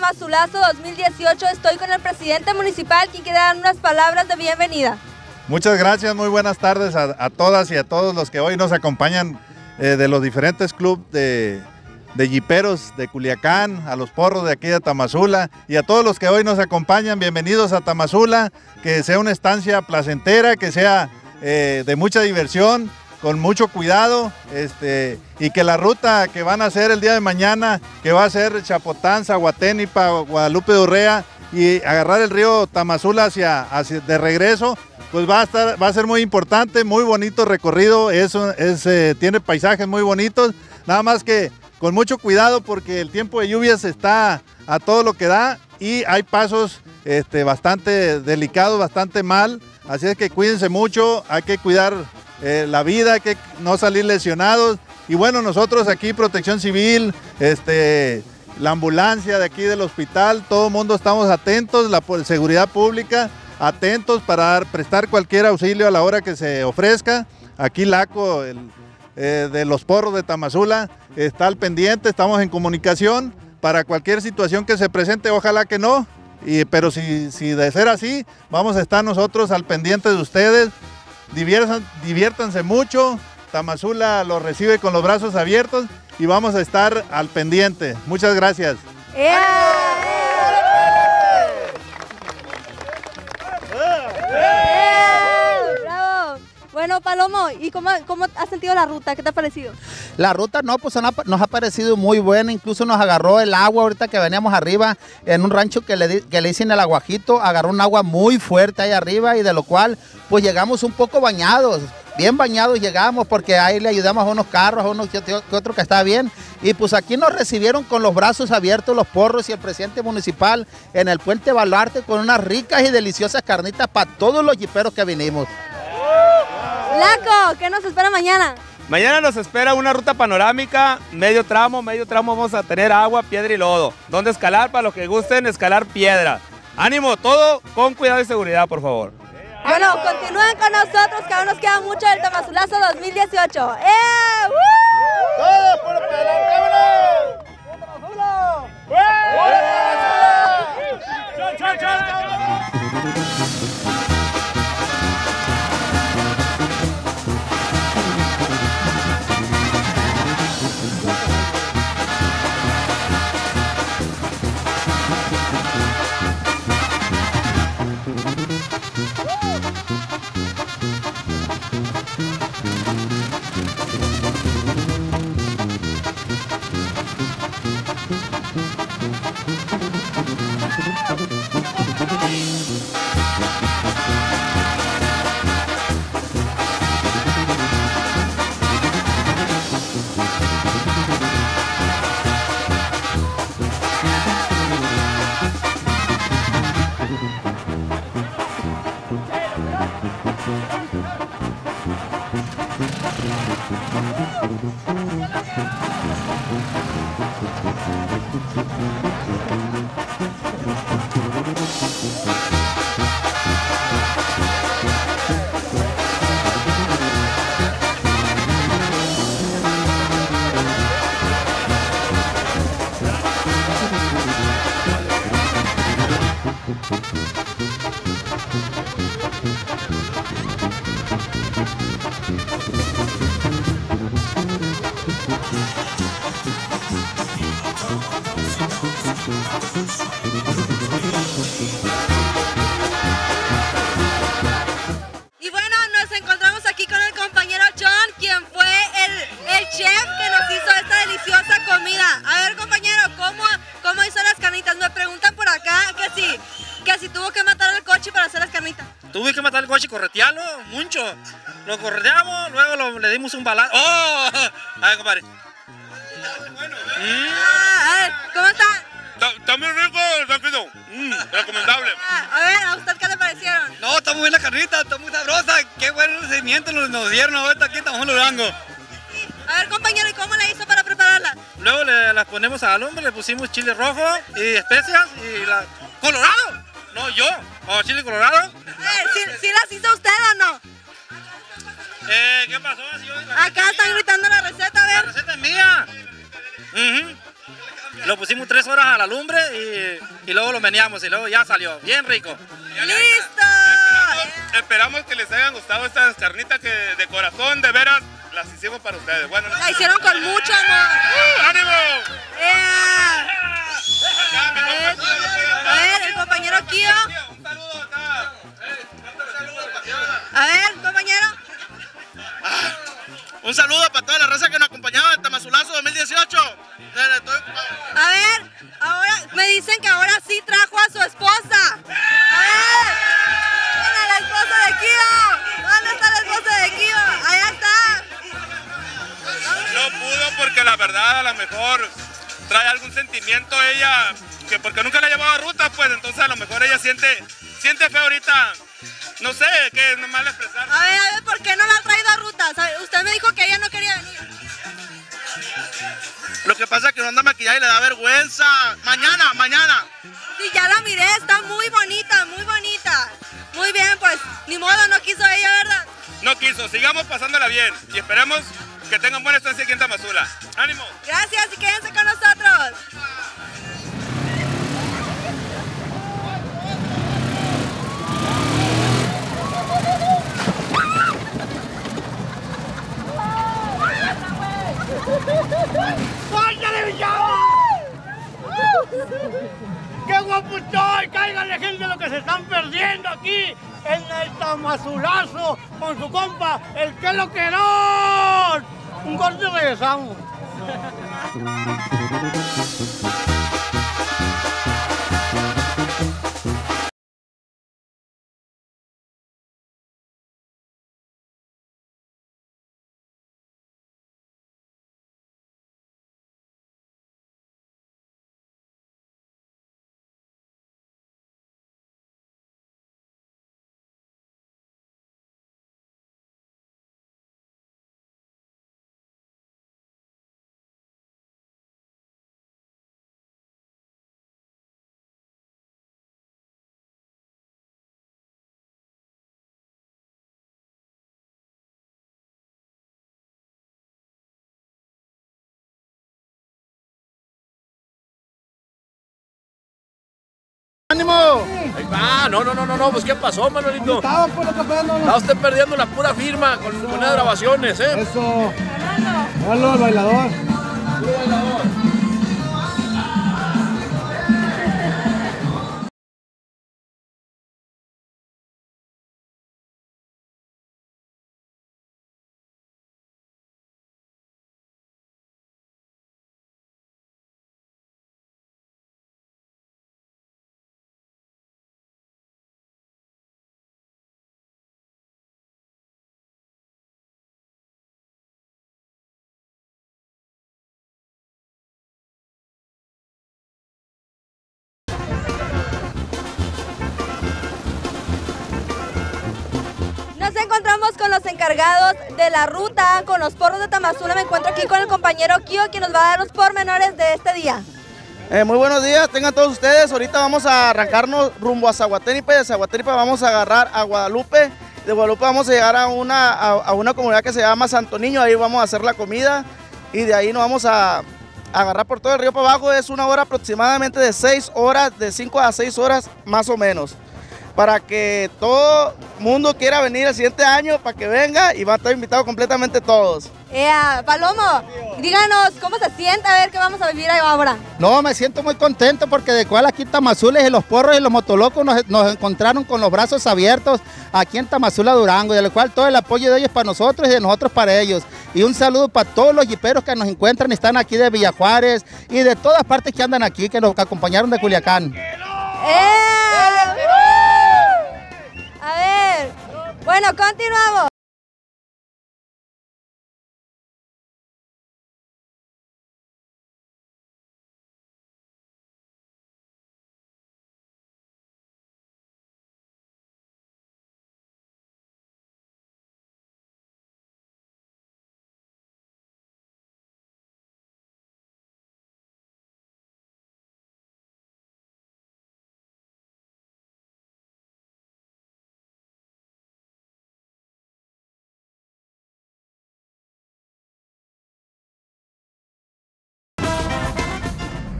Tamazulazo 2018. Estoy con el presidente municipal, quien quiere dar unas palabras de bienvenida. Muchas gracias, muy buenas tardes a todas y a todos los que hoy nos acompañan de los diferentes clubes de jiperos de Culiacán, a los porros de aquí de Tamazula y a todos los que hoy nos acompañan. Bienvenidos a Tamazula, que sea una estancia placentera, que sea de mucha diversión, con mucho cuidado, y que la ruta que van a hacer el día de mañana, que va a ser Chapotán, Zahuaténipa, Guadalupe de Urrea y agarrar el río Tamazula hacia de regreso, pues va a ser muy importante, muy bonito recorrido, tiene paisajes muy bonitos, nada más que con mucho cuidado porque el tiempo de lluvias está a todo lo que da y hay pasos bastante delicados, bastante mal, así es que cuídense mucho, hay que cuidar la vida, hay que no salir lesionados. Y bueno, nosotros aquí, Protección Civil, la ambulancia de aquí del hospital, todo el mundo estamos atentos, la seguridad pública, atentos para prestar cualquier auxilio a la hora que se ofrezca. Aquí Laco, de los porros de Tamazula, está al pendiente, estamos en comunicación para cualquier situación que se presente, ojalá que no, pero si de ser así, vamos a estar nosotros al pendiente de ustedes. Diviértanse mucho, Tamazula los recibe con los brazos abiertos y vamos a estar al pendiente. Muchas gracias. ¡Bravo! Bueno, Palomo, ¿y cómo has sentido la ruta? ¿Qué te ha parecido? La ruta nos ha parecido muy buena, incluso nos agarró el agua ahorita que veníamos arriba en un rancho que le dicen el Aguajito, agarró un agua muy fuerte ahí arriba y de lo cual pues llegamos un poco bañados, bien bañados llegamos porque ahí le ayudamos a unos carros, a unos que otro que está bien y pues aquí nos recibieron con los brazos abiertos los porros y el presidente municipal en el Puente Baluarte con unas ricas y deliciosas carnitas para todos los jiperos que vinimos. Laco, ¿qué nos espera mañana? Mañana nos espera una ruta panorámica, medio tramo vamos a tener agua, piedra y lodo. Donde escalar para los que gusten escalar piedra. Ánimo, todo con cuidado y seguridad, por favor. Bueno, continúen con nosotros, que aún nos queda mucho del Tamazulazo 2018. ¡Todos por adelante, vámonos! Y bueno, nos encontramos aquí con el compañero John, quien fue el chef que nos hizo esta deliciosa comida. A ver, compañero, ¿cómo hizo las carnitas? Me preguntan por acá que si tuvo que matar al coche para hacer las carnitas. Tuve que matar al coche y corretearlo mucho. Lo correteamos, luego le dimos un balazo. ¡Oh! A ver, compadre. A ver, ¿cómo está? Está muy rico, tranquilo. Recomendable. A ver, ¿a usted qué le parecieron? No, está muy bien la carnita, está muy sabrosa. Qué buen recibimiento nos dieron ahorita aquí en Tamazula Durango. A ver, compañero, ¿y cómo le hizo para prepararla? Luego las ponemos al hombre, le pusimos chile rojo y especias y la... ¡Colorado! No, yo. ¿O chile colorado? ¿Sí las hizo usted o no? ¿Qué pasó? Acá están gritando la receta, a ver. La receta es mía. Lo pusimos 3 horas a la lumbre y luego lo meneamos y luego ya salió. Bien rico. ¡Listo! Esperamos que les hayan gustado estas carnitas que de corazón, de veras, las hicimos para ustedes. Bueno, la hicieron con mucho amor. ¡Ánimo! A ver, el compañero Kio. Un saludo acá. A ver, compañero. Un saludo para toda la raza que nos acompañaba en Tamazulazo 2018. A ver, ahora me dicen que ahora sí trajo a su esposa. A ver, ¿dónde está la esposa de Kio? ¿Dónde está la esposa de Kio? Allá está. No pudo porque la verdad a lo mejor trae algún sentimiento ella, que porque nunca la llevaba a ruta, pues entonces a lo mejor ella siente feo ahorita. No sé, que es normal expresar. A ver, ¿por qué no la ha traído a ruta? Usted me dijo que ella no quería venir. Lo que pasa es que no anda maquillada y le da vergüenza. Mañana. Sí, ya la miré, está muy bonita, muy bonita. Muy bien, pues, ni modo, no quiso ella, ¿verdad? No quiso, sigamos pasándola bien y esperemos que tengan buena estancia aquí en Tamazula. ¡Ánimo! Gracias y quédense con nosotros. ¡Cállale, villano! ¡Qué guapo estoy! ¡Cáiganle, gente, lo que se están perdiendo aquí en el Tamazulazo con su compa, el que lo querón! Un corte y regresamos. ¡Ánimo! Ahí va, no, pues ¿qué pasó, Manolito? Estaba usted perdiendo la pura firma con su moneda de grabaciones, ¿eh? Eso. Hola, el bailador. Puro bailador. Nos encontramos con los encargados de la ruta, con los porros de Tamazula. Me encuentro aquí con el compañero Kio, quien nos va a dar los pormenores de este día. Muy buenos días, tengan todos ustedes. Ahorita vamos a arrancarnos rumbo a Zaguatéripe. De Zaguatéripe vamos a agarrar a Guadalupe. De Guadalupe vamos a llegar a una comunidad que se llama Santo Niño. Ahí vamos a hacer la comida y de ahí nos vamos a agarrar por todo el río para abajo. Es una hora aproximadamente de 6 horas, de 5 a 6 horas más o menos, para que todo mundo quiera venir el siguiente año, para que venga, y van a estar invitados completamente todos. Palomo, díganos cómo se siente, a ver qué vamos a vivir ahora. No, me siento muy contento porque de cual aquí Tamazules y los porros y los motolocos nos encontraron con los brazos abiertos aquí en Tamazula, Durango, y de lo cual todo el apoyo de ellos para nosotros y de nosotros para ellos. Y un saludo para todos los jiperos que nos encuentran y están aquí de Villa Juárez y de todas partes que andan aquí, que nos acompañaron de Culiacán. A ver, bueno, continuamos.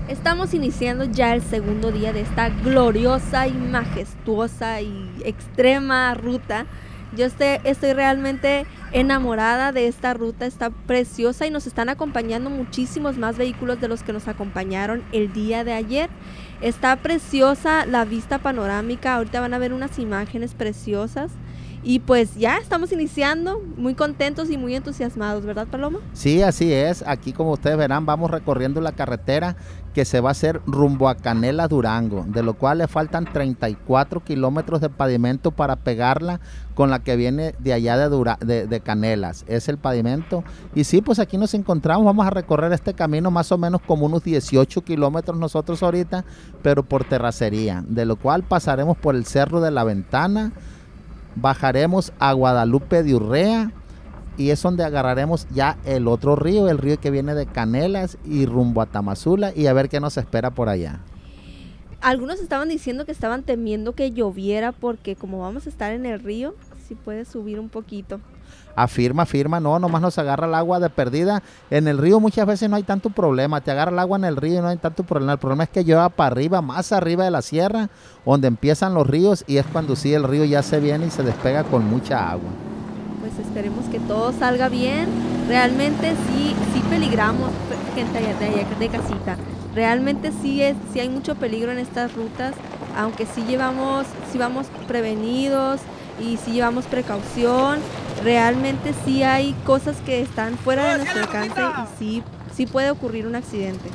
Estamos iniciando ya el segundo día de esta gloriosa y majestuosa y extrema ruta. Yo estoy realmente enamorada de esta ruta, está preciosa y nos están acompañando muchísimos más vehículos de los que nos acompañaron el día de ayer. Está preciosa la vista panorámica, ahorita van a ver unas imágenes preciosas. Y pues ya estamos iniciando, muy contentos y muy entusiasmados, ¿verdad, Paloma? Sí, así es. Aquí, como ustedes verán, vamos recorriendo la carretera que se va a hacer rumbo a Canela, Durango, de lo cual le faltan 34 kilómetros de pavimento para pegarla con la que viene de allá de Canelas. Es el pavimento. Y sí, pues aquí nos encontramos, vamos a recorrer este camino más o menos como unos 18 kilómetros nosotros ahorita, pero por terracería, de lo cual pasaremos por el Cerro de la Ventana, bajaremos a Guadalupe de Urrea y es donde agarraremos ya el otro río, el río que viene de Canelas y rumbo a Tamazula, y a ver qué nos espera por allá. Algunos estaban diciendo que estaban temiendo que lloviera porque como vamos a estar en el río, sí puede subir un poquito. Afirma, no, nomás nos agarra el agua de perdida. En el río muchas veces no hay tanto problema, te agarra el agua en el río y no hay tanto problema. El problema es que llueva para arriba, más arriba de la sierra, donde empiezan los ríos, y es cuando sí el río ya se viene y se despega con mucha agua. Pues esperemos que todo salga bien. Realmente sí peligramos, gente de casita. Realmente sí hay mucho peligro en estas rutas, aunque sí vamos prevenidos y sí llevamos precaución. Realmente sí hay cosas que están fuera de nuestro alcance y sí puede ocurrir un accidente.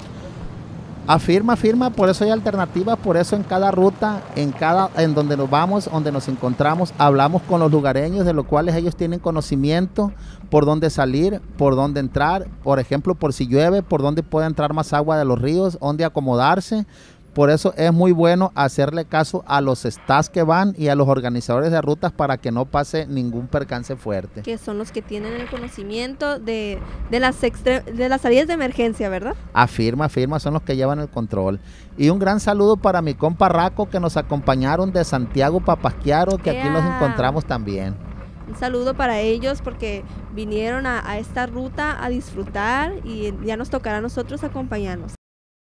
Afirma, por eso hay alternativas, por eso en cada ruta, en donde nos vamos, donde nos encontramos, hablamos con los lugareños, de los cuales ellos tienen conocimiento por dónde salir, por dónde entrar, por ejemplo, por si llueve, por dónde puede entrar más agua de los ríos, dónde acomodarse. Por eso es muy bueno hacerle caso a los staffs que van y a los organizadores de rutas para que no pase ningún percance fuerte. Que son los que tienen el conocimiento de las salidas de emergencia, ¿verdad? Afirma, son los que llevan el control. Y un gran saludo para mi compa Raco, que nos acompañaron de Santiago Papasquiaro, que aquí los encontramos también. Un saludo para ellos porque vinieron a esta ruta a disfrutar y ya nos tocará a nosotros acompañarnos.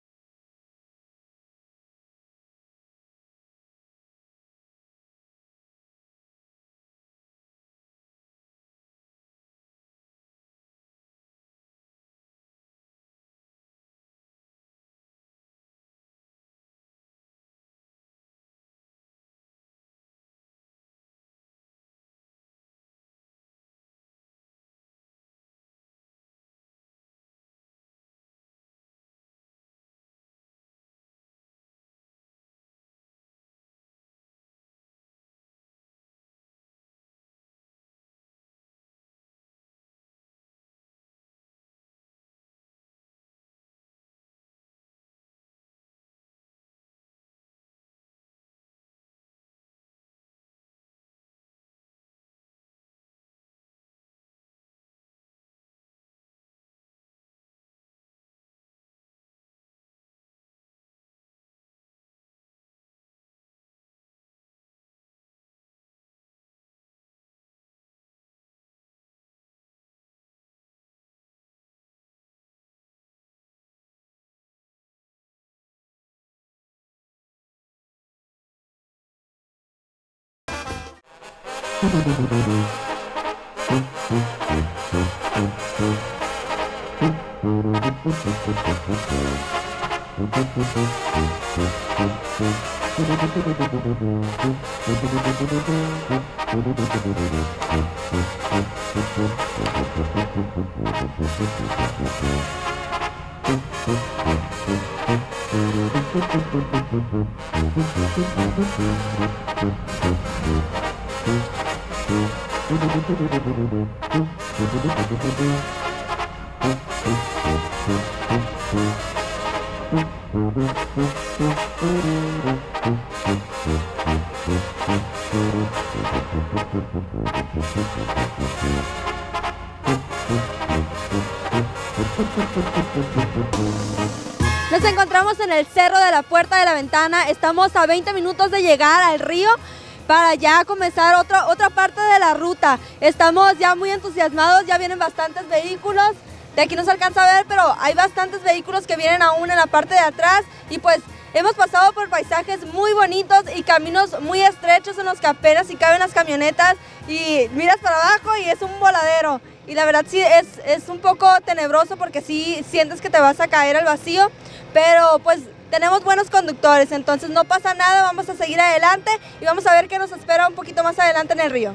Nos encontramos en el Cerro de la Puerta de la Ventana. Estamos a 20 minutos de llegar al río para ya comenzar otra parte de la ruta. Estamos ya muy entusiasmados, ya vienen bastantes vehículos. de aquí no se alcanza a ver, pero hay bastantes vehículos que vienen aún en la parte de atrás y pues hemos pasado por paisajes muy bonitos y caminos muy estrechos en los que apenas si caben las camionetas y miras para abajo y es un voladero. Y la verdad sí es un poco tenebroso porque sí sientes que te vas a caer al vacío, pero pues tenemos buenos conductores, entonces no pasa nada, vamos a seguir adelante y vamos a ver qué nos espera un poquito más adelante en el río.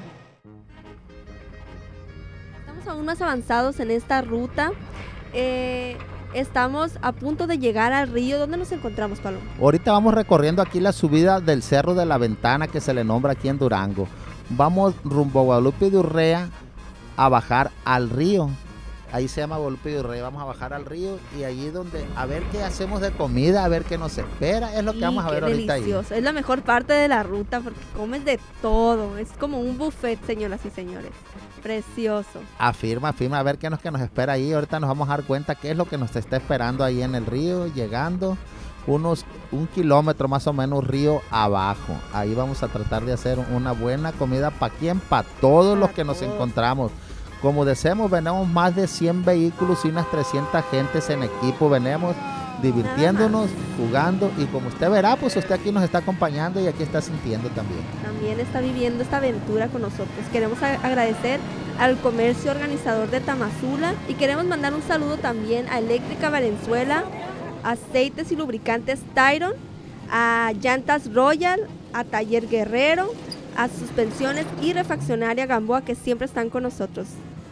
Estamos aún más avanzados en esta ruta. Estamos a punto de llegar al río. ¿Dónde nos encontramos, Paloma? Ahorita vamos recorriendo aquí la subida del Cerro de la Ventana, que se le nombra aquí en Durango. Vamos rumbo a Guadalupe de Urrea a bajar al río. Ahí se llama Guadalupe de Urrea. Vamos a bajar al río y allí donde a ver qué hacemos de comida, a ver qué nos espera. Es lo que vamos a ver ahorita ahí. Es la mejor parte de la ruta porque comes de todo. Es como un buffet, señoras y señores. Precioso. Afirma, a ver qué nos espera ahí. Ahorita nos vamos a dar cuenta qué es lo que nos está esperando ahí en el río, llegando un kilómetro más o menos río abajo. Ahí vamos a tratar de hacer una buena comida. ¿Para quién? Para todos los que nos encontramos. Como decimos, venimos más de 100 vehículos y unas 300 gentes en equipo. Venimos divirtiéndonos, jugando y como usted verá, pues usted aquí nos está acompañando y aquí está sintiendo también. También está viviendo esta aventura con nosotros. Queremos agradecer al comercio organizador de Tamazula y queremos mandar un saludo también a Eléctrica Valenzuela, Aceites y Lubricantes Tyron, a Llantas Royal, a Taller Guerrero, a Suspensiones y Refaccionaria Gamboa, que siempre están con nosotros.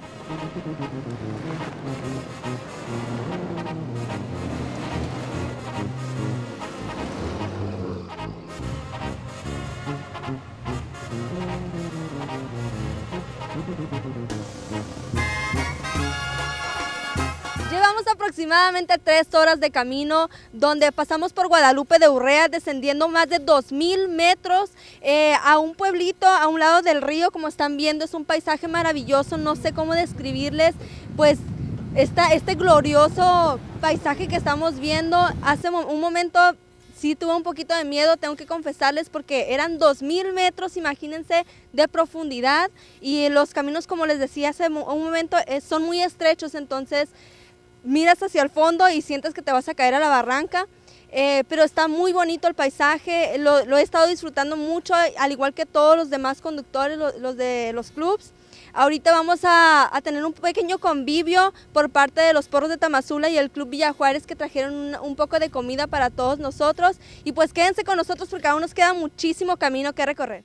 Llevamos aproximadamente 3 horas de camino, donde pasamos por Guadalupe de Urrea, descendiendo más de 2000 metros a un pueblito a un lado del río. Como están viendo, es un paisaje maravilloso, no sé cómo describirles pues este glorioso paisaje que estamos viendo. Hace un momento sí tuve un poquito de miedo, tengo que confesarles, porque eran 2000 metros, imagínense, de profundidad, y los caminos, como les decía hace un momento, son muy estrechos, entonces miras hacia el fondo y sientes que te vas a caer a la barranca, pero está muy bonito el paisaje, lo he estado disfrutando mucho, al igual que todos los demás conductores, los de los clubs. Ahorita vamos a tener un pequeño convivio por parte de los Porros de Tamazula y el Club Villa Juárez, que trajeron un poco de comida para todos nosotros. Y pues quédense con nosotros porque aún nos queda muchísimo camino que recorrer.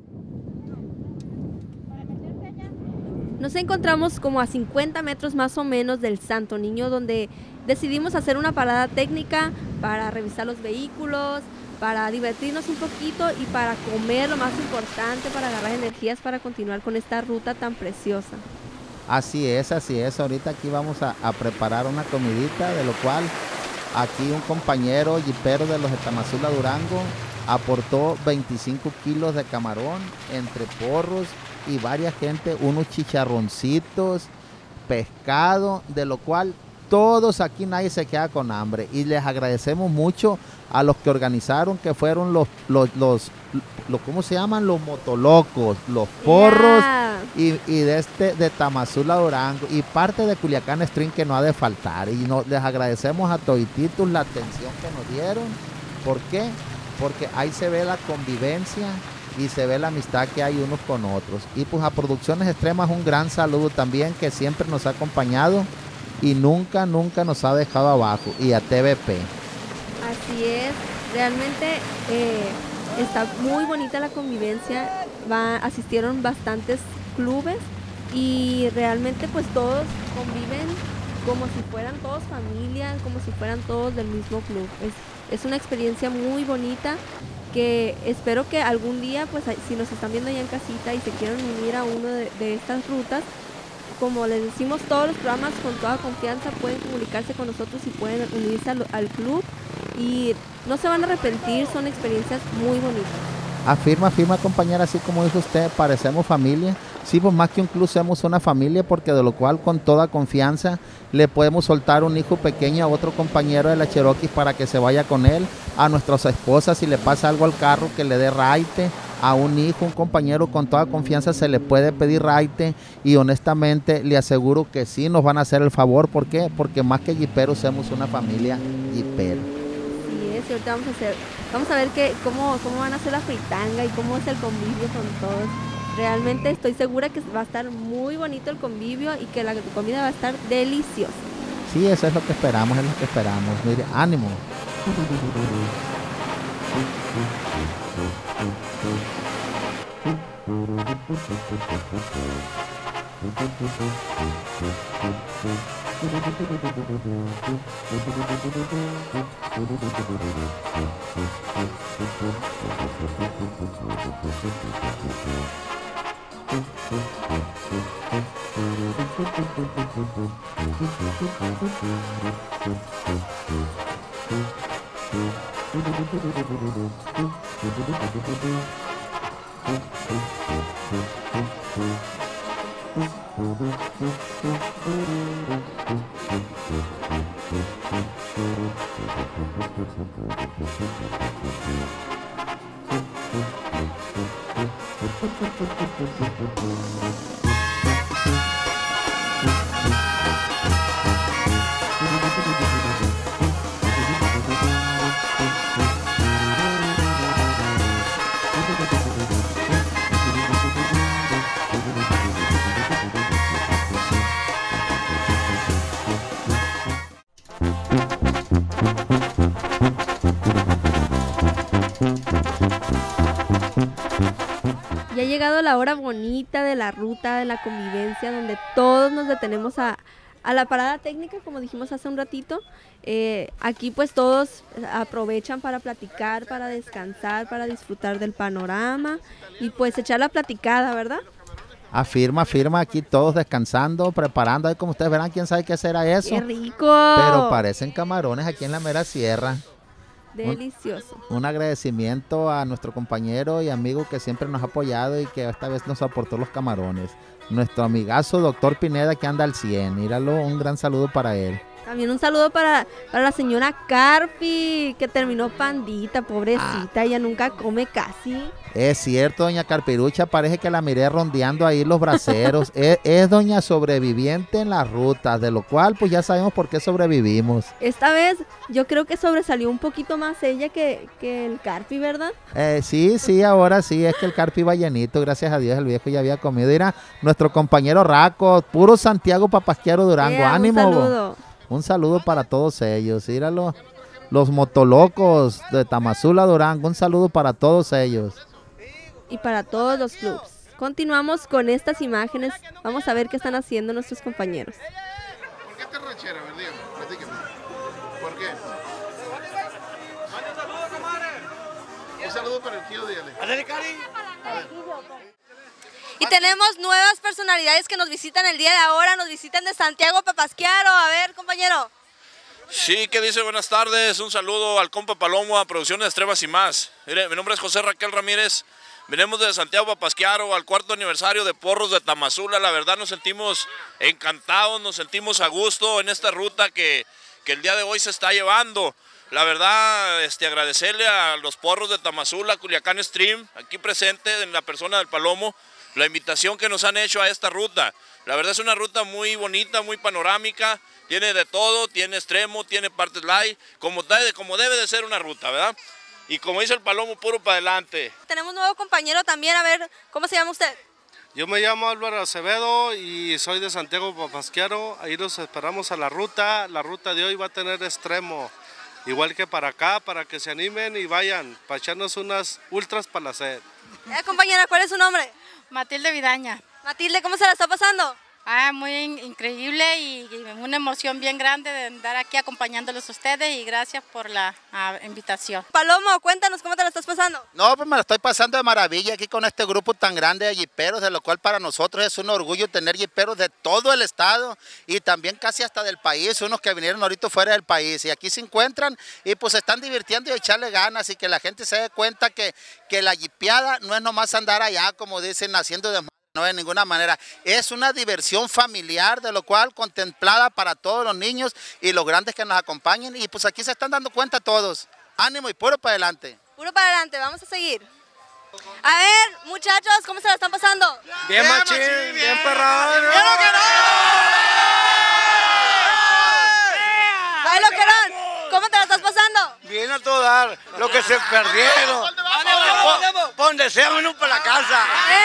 Nos encontramos como a 50 metros más o menos del Santo Niño, donde decidimos hacer una parada técnica para revisar los vehículos, para divertirnos un poquito y para comer, lo más importante, para agarrar energías para continuar con esta ruta tan preciosa. Así es, ahorita aquí vamos a preparar una comidita, de lo cual aquí un compañero jipero de los de Tamazula Durango aportó 25 kilos de camarón entre porros y varias gente, unos chicharroncitos, pescado, de lo cual todos aquí nadie se queda con hambre, y les agradecemos mucho a los que organizaron, que fueron los ¿cómo se llaman? Los motolocos, los porros, y de Tamazula Durango y parte de Culiacán Stream, que no ha de faltar, y les agradecemos a todititos la atención que nos dieron. ¿Por qué? Porque ahí se ve la convivencia y se ve la amistad que hay unos con otros. Y pues a Producciones Extremas un gran saludo también, que siempre nos ha acompañado y nunca nos ha dejado abajo, y a TVP. Así es, realmente está muy bonita la convivencia, asistieron bastantes clubes y realmente pues todos conviven como si fueran todos familia, como si fueran todos del mismo club. Es una experiencia muy bonita, que espero que algún día, pues si nos están viendo ya en casita y se quieren unir a uno de estas rutas, como les decimos todos los programas, con toda confianza pueden comunicarse con nosotros y pueden unirse al club y no se van a arrepentir, son experiencias muy bonitas. Afirma compañera, así como dijo usted, parecemos familia, Sí, pues más que un club somos una familia, porque de lo cual con toda confianza le podemos soltar un hijo pequeño a otro compañero de la Cherokee para que se vaya con él, a nuestras esposas si le pasa algo al carro que le dé raite, a un hijo, un compañero con toda confianza se le puede pedir raite, y honestamente le aseguro que sí nos van a hacer el favor. ¿Por qué? Porque más que jiperos somos una familia jipera. Sí, es, y ahorita vamos a ver cómo van a hacer la fritanga y cómo es el convivio con todos. Realmente estoy segura que va a estar muy bonito el convivio y que la comida va a estar deliciosa. Sí, eso es lo que esperamos, Mire, ánimo. Ya ha llegado la hora bonita de la ruta, de la convivencia, donde todos nos detenemos a la parada técnica, como dijimos hace un ratito. Aquí pues todos aprovechan para platicar, para descansar, para disfrutar del panorama y pues echar la platicada, ¿verdad? Afirma, aquí todos descansando, preparando, ahí como ustedes verán, quién sabe qué será eso. ¡Qué rico! Pero parecen camarones aquí en la mera sierra. Delicioso. Un agradecimiento a nuestro compañero y amigo que siempre nos ha apoyado y que esta vez nos aportó los camarones. Nuestro amigazo doctor Pineda, que anda al 100. Míralo, un gran saludo para él. También un saludo para la señora Carpi, que terminó pandita, pobrecita, ella nunca come casi. Es cierto, doña Carpirucha, parece que la miré rondeando ahí los braceros. es doña sobreviviente en las rutas, de lo cual pues ya sabemos por qué sobrevivimos. Esta vez yo creo que sobresalió un poquito más ella que el Carpi, ¿verdad? Sí, ahora sí, es que el Carpi va llenito, gracias a Dios, el viejo ya había comido. Mira, nuestro compañero Raco, puro Santiago Papasquiaro Durango, ánimo. Un saludo. Un saludo para todos ellos, míralo. Los motolocos de Tamazula Durango, un saludo para todos ellos. Y para todos los clubes. Continuamos con estas imágenes. Vamos a ver qué están haciendo nuestros compañeros. ¿Por qué te ranchera? A ver, dígame, platíqueme. ¿Por qué? Un saludo para el tío, dígale. ¡Adele, Cari! Y tenemos nuevas personalidades que nos visitan el día de ahora. Nos visitan de Santiago Papasquiaro. A ver, compañero. Sí, ¿qué dice? Buenas tardes. Un saludo al compa Palomo, a Producciones Extremas y más. Mire, mi nombre es José Raquel Ramírez. Venimos de Santiago Papasquiaro al 4º aniversario de Porros de Tamazula. La verdad nos sentimos encantados, nos sentimos a gusto en esta ruta que el día de hoy se está llevando. La verdad, agradecerle a los Porros de Tamazula, Culiacán Stream, aquí presente en la persona del Palomo, la invitación que nos han hecho a esta ruta. La verdad es una ruta muy bonita, muy panorámica, tiene de todo, tiene extremo, tiene partes light, como debe de ser una ruta, ¿verdad? Y como dice el Palomo, puro para adelante. Tenemos un nuevo compañero también, a ver, ¿cómo se llama usted? Yo me llamo Álvaro Acevedo y soy de Santiago Papasquiaro. Ahí los esperamos a la ruta. La ruta de hoy va a tener extremo, igual que para acá, para que se animen y vayan para echarnos unas ultras para la sed. Compañera, ¿cuál es su nombre? Matilde Vidaña. Matilde, ¿cómo se la está pasando? Muy increíble y una emoción bien grande de andar aquí acompañándolos a ustedes y gracias por la invitación. Palomo, cuéntanos cómo te la estás pasando. No, pues me la estoy pasando de maravilla aquí con este grupo tan grande de jiperos, de lo cual para nosotros es un orgullo tener jiperos de todo el estado y también casi hasta del país, unos que vinieron ahorita fuera del país y aquí se encuentran y pues se están divirtiendo y echarle ganas y que la gente se dé cuenta que la jipeada no es nomás andar allá, como dicen, haciendo de No, de ninguna manera. Es una diversión familiar, de lo cual contemplada para todos los niños y los grandes que nos acompañen. Y pues aquí se están dando cuenta todos. Ánimo y puro para adelante. Puro para adelante, vamos a seguir. A ver, muchachos, ¿cómo se la están pasando? Bien machín, bien perrón. ¡Ay, Loquerón! ¿Cómo te la estás pasando? Bien a todo dar, lo que se perdieron. Pon deseo uno para la casa.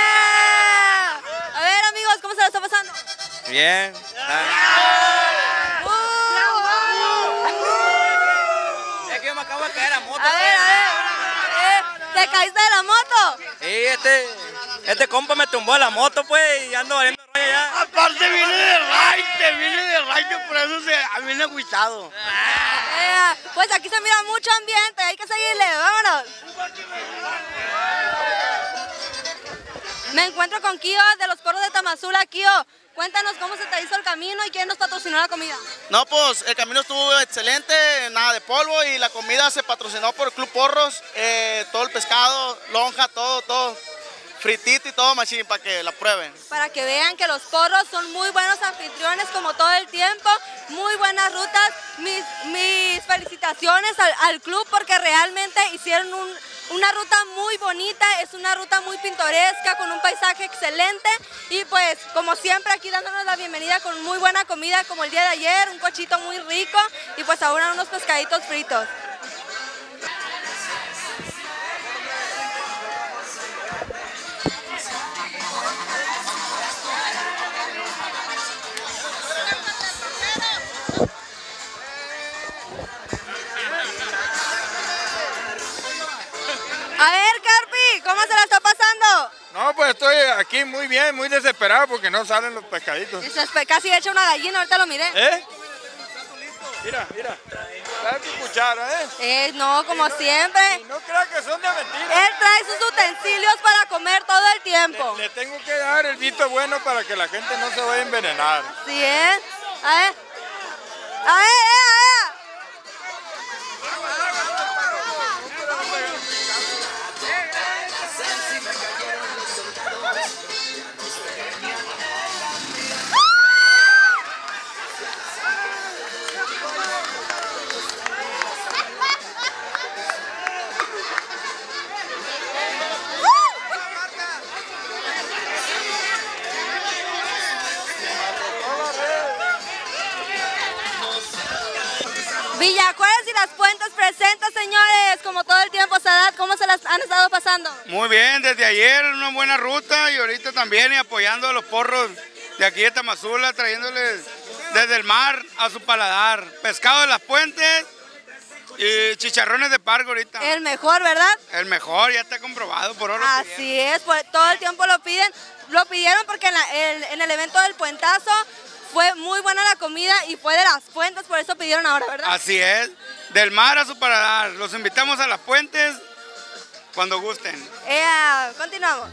A ver, amigos, ¿cómo se la está pasando? Bien. Es que yo me acabo de caer a moto. A ver. ¿Te caíste de la moto? Sí, este compa me tumbó la moto, pues, y ando valiendo rollo ya. Aparte viene de raite, por eso viene agüitado. Pues aquí se mira mucho ambiente, hay que seguirle, vámonos. Me encuentro con Kio de los Porros de Tamazula. Kio, cuéntanos cómo se te hizo el camino y quién nos patrocinó la comida. No, pues el camino estuvo excelente, nada de polvo, y la comida se patrocinó por el Club Porros, todo el pescado, lonja, todo, fritito y todo machín para que la prueben. Para que vean que los Porros son muy buenos anfitriones como todo el tiempo, muy buenas rutas. Mis felicitaciones al club porque realmente hicieron una ruta muy bonita, es una ruta muy pintoresca, con un paisaje excelente y pues como siempre aquí dándonos la bienvenida con muy buena comida como el día de ayer, un cochito muy rico y pues ahora unos pescaditos fritos. A ver, Carpi, ¿cómo se la está pasando? No, pues estoy aquí muy bien, muy desesperado porque no salen los pescaditos. Casi hecho una gallina, ahorita lo miré. Mira, trae tu cuchara, No, como siempre. Y no creas que son de mentira. Él trae sus utensilios para comer todo el tiempo. Le tengo que dar el visto bueno para que la gente no se vaya a envenenar. Sí, ¿eh? A ver. Villa Juárez y Las Puentes presentes, señores, como todo el tiempo. Sadat, ¿cómo se las han estado pasando? Muy bien, desde ayer una buena ruta y ahorita también y apoyando a los porros de aquí de Tamazula, trayéndoles desde el mar a su paladar. Pescado de Las Puentes y chicharrones de pargo ahorita. El mejor, ¿verdad? El mejor, ya está comprobado por oro. Así es, pues, todo el tiempo lo pidieron porque en el evento del Puentazo fue muy buena la comida y fue de Las Puentes, por eso pidieron ahora, ¿verdad? Así es, del mar a su paladar. Los invitamos a Las Puentes cuando gusten. Continuamos.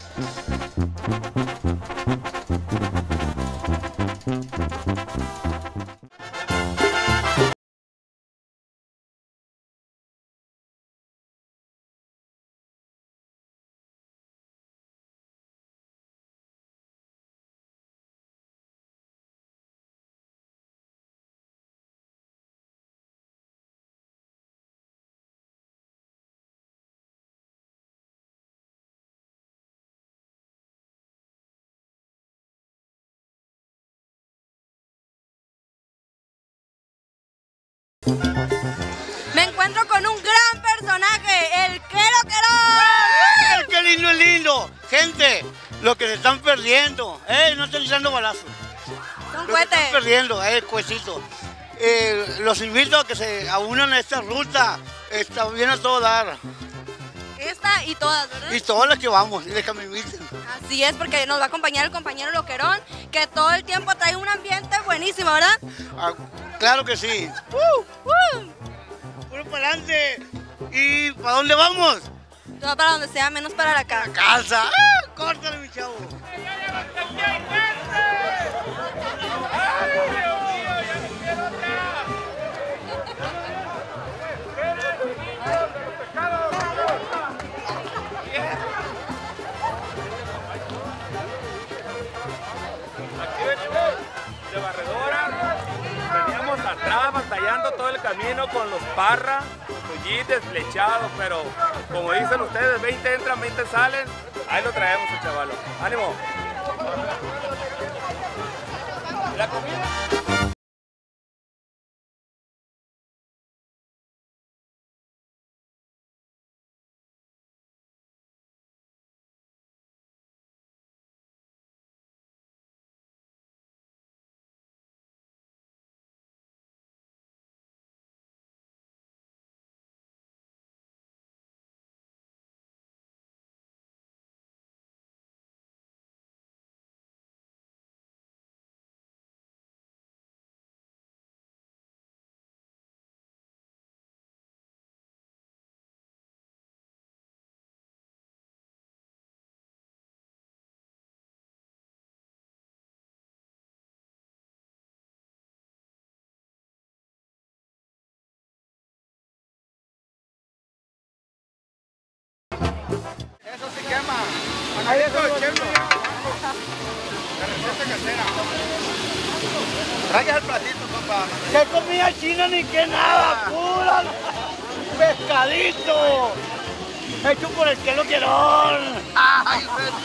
Me encuentro con un gran personaje, el Quero. ¡Qué lindo, es lindo! Gente, lo que se están perdiendo, no están echando balazos. Son cohetes. Están perdiendo, cuecito. Los invito a que se unan a esta ruta, está bien a todo dar. Esta y todas, ¿verdad? Y todas las que vamos, déjame inviten. Así es, porque nos va a acompañar el compañero Loquerón, que todo el tiempo trae un ambiente buenísimo, ¿verdad? Claro que sí. Puro para adelante. ¿Y para dónde vamos? Todo para donde sea, menos para la casa. ¡Casa! ¡Córtale, mi chavo! atrás batallando todo el camino con los Parra, su jeep desflechado, pero como dicen ustedes, 20 entran, 20 salen, ahí lo traemos el chavalo. ¡Ánimo! La comida. Eso sí quema. Manolito, echenlo ya. La receta casera. Traigas el platito, papá. ¿Qué comida china ni qué nada? Pura pescadito. Hecho por el Kelo Querón. Ay,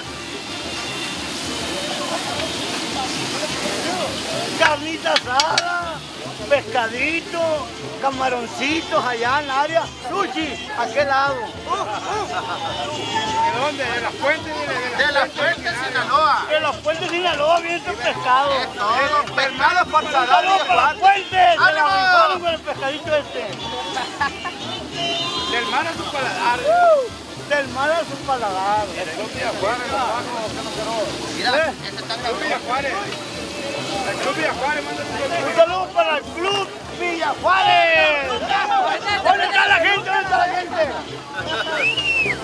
carnita asada, pescadito, camaroncitos allá en el área, sushi, ¿a qué lado? ¿De dónde? ¿De las fuentes? De las fuentes Sinaloa. De las fuentes Sinaloa viene este pescado. Todo, pescado por salado. ¡Saludos para las fuentes! ¡Se la rifaron con el pescadito este! Del mar a su paladar. Del mar a su paladar. Mira, ese está Club Villa Juárez. El Club Villa Juárez, mándale un saludo para el Club Villa Juárez. ¿Dónde está la gente? ¿Dónde está la gente?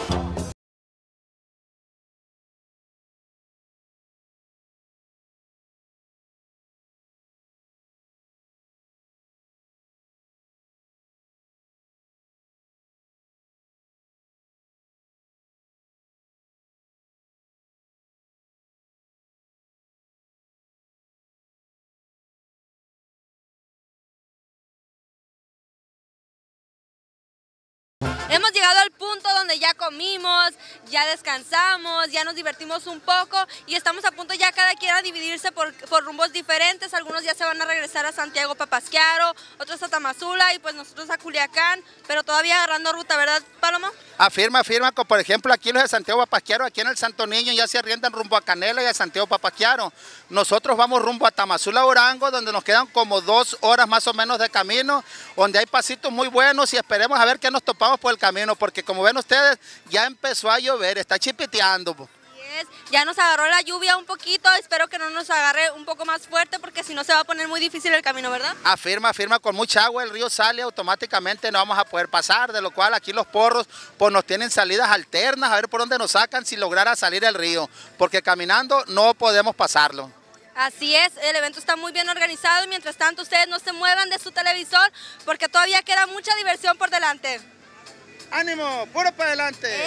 Hemos llegado al punto donde ya comimos, ya descansamos, ya nos divertimos un poco y estamos a punto ya cada quien a dividirse por rumbos diferentes. Algunos ya se van a regresar a Santiago Papasquiaro, otros a Tamazula y pues nosotros a Culiacán, pero todavía agarrando ruta, ¿verdad, Paloma? Afirma, como por ejemplo aquí los de Santiago Papasquiaro, aquí en el Santo Niño ya se arriendan rumbo a Canela y a Santiago Papasquiaro. Nosotros vamos rumbo a Tamazula, Orango, donde nos quedan como 2 horas más o menos de camino, donde hay pasitos muy buenos y esperemos a ver qué nos topamos por el camino, porque como ven ustedes, ya empezó a llover, está chipiteando. Ya nos agarró la lluvia un poquito, espero que no nos agarre un poco más fuerte porque si no se va a poner muy difícil el camino, ¿verdad? Afirma, con mucha agua el río sale automáticamente, no vamos a poder pasar, de lo cual aquí los porros pues nos tienen salidas alternas, a ver por dónde nos sacan si lograra salir el río, porque caminando no podemos pasarlo. Así es, el evento está muy bien organizado y mientras tanto ustedes no se muevan de su televisor porque todavía queda mucha diversión por delante. ¡Ánimo! ¡Puro para adelante!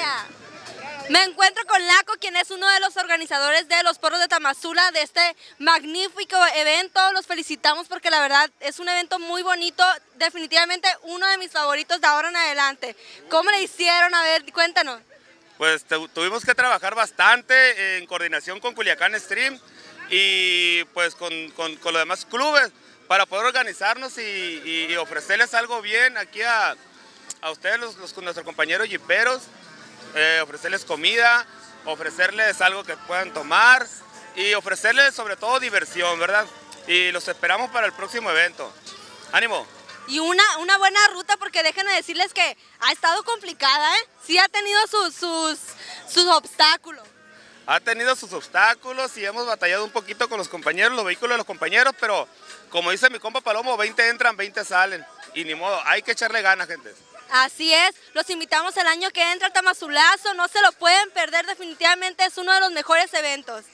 Me encuentro con Laco, quien es uno de los organizadores de los Porros de Tamazula, de este magnífico evento. Los felicitamos porque la verdad es un evento muy bonito, definitivamente uno de mis favoritos de ahora en adelante. ¿Cómo le hicieron? A ver, cuéntanos. Pues tuvimos que trabajar bastante en coordinación con Culiacán Stream y pues con los demás clubes para poder organizarnos y ofrecerles algo bien aquí a ustedes, nuestros compañeros jiperos. Ofrecerles comida, ofrecerles algo que puedan tomar y ofrecerles sobre todo diversión, ¿verdad? Y los esperamos para el próximo evento. ¡Ánimo! Y una buena ruta porque déjenme decirles que ha estado complicada, ¿eh? Sí ha tenido sus obstáculos. Ha tenido sus obstáculos y hemos batallado un poquito con los compañeros, los vehículos de los compañeros, pero como dice mi compa Palomo, 20 entran, 20 salen. Y ni modo, hay que echarle ganas, gente. Así es, los invitamos el año que entra al Tamazulazo, no se lo pueden perder, definitivamente es uno de los mejores eventos.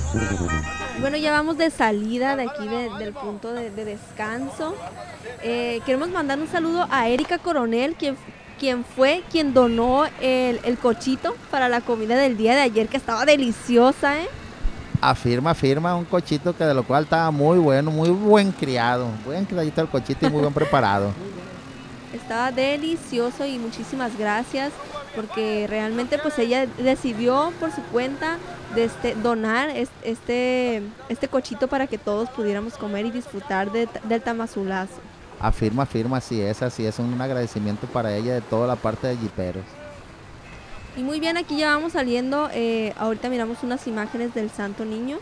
Bueno, ya vamos de salida de aquí del punto de descanso. Queremos mandar un saludo a Erika Coronel, quien donó el cochito para la comida del día de ayer, que estaba deliciosa, ¿eh? Afirma, un cochito que de lo cual estaba muy bueno, muy buen criado. Buen criadito el cochito y muy bien preparado. Estaba delicioso y muchísimas gracias, porque realmente pues ella decidió por su cuenta donar este cochito para que todos pudiéramos comer y disfrutar del tamazulazo. Afirma, así es un agradecimiento para ella de toda la parte de jiperos. Y muy bien, aquí ya vamos saliendo, ahorita miramos unas imágenes del Santo Niño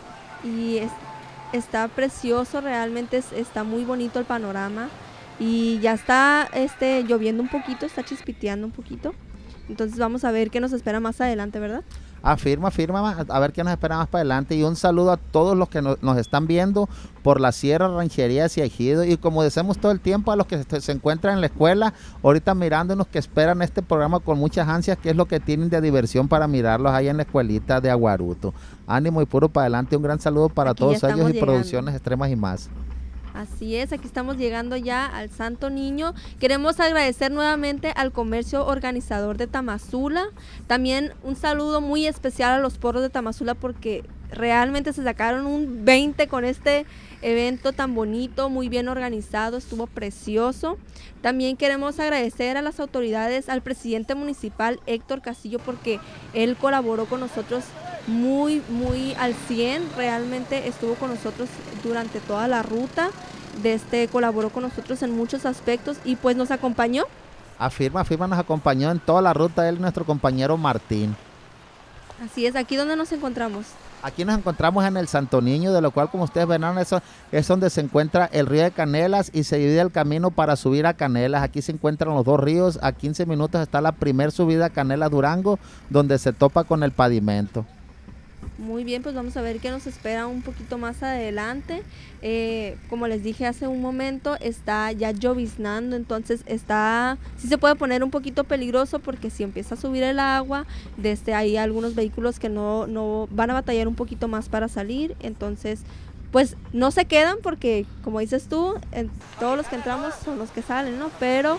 y está precioso, realmente está muy bonito el panorama y ya está lloviendo un poquito, está chispiteando un poquito, entonces vamos a ver qué nos espera más adelante, ¿verdad? Afirma, a ver qué nos espera más para adelante y un saludo a todos los que nos están viendo por la Sierra, Rancherías y Ejido y como decimos todo el tiempo a los que se encuentran en la escuela, ahorita mirándonos que esperan este programa con muchas ansias, que es lo que tienen de diversión para mirarlos ahí en la escuelita de Aguaruto. Ánimo y puro para adelante, un gran saludo para aquí todos ellos y Producciones Extremas y más. Así es, aquí estamos llegando ya al Santo Niño. Queremos agradecer nuevamente al comercio organizador de Tamazula. También un saludo muy especial a los porros de Tamazula porque realmente se sacaron un 20 con este evento tan bonito, muy bien organizado, estuvo precioso. También queremos agradecer a las autoridades, al presidente municipal Héctor Castillo, porque él colaboró con nosotros muy al 100, realmente estuvo con nosotros durante toda la ruta, colaboró con nosotros en muchos aspectos y pues nos acompañó. Afirma, nos acompañó en toda la ruta él, nuestro compañero Martín. Así es, ¿aquí dónde nos encontramos? Aquí nos encontramos en el Santo Niño, de lo cual como ustedes verán eso es donde se encuentra el río de Canelas y se divide el camino para subir a Canelas. Aquí se encuentran los dos ríos, a 15 minutos está la primer subida a Canelas Durango, donde se topa con el pavimento. Muy bien, pues vamos a ver qué nos espera un poquito más adelante. Como les dije hace un momento, está ya lloviznando, entonces sí se puede poner un poquito peligroso porque si empieza a subir el agua, hay algunos vehículos que no van a batallar un poquito más para salir, entonces pues no se quedan porque como dices tú, todos los que entramos son los que salen, ¿no? Pero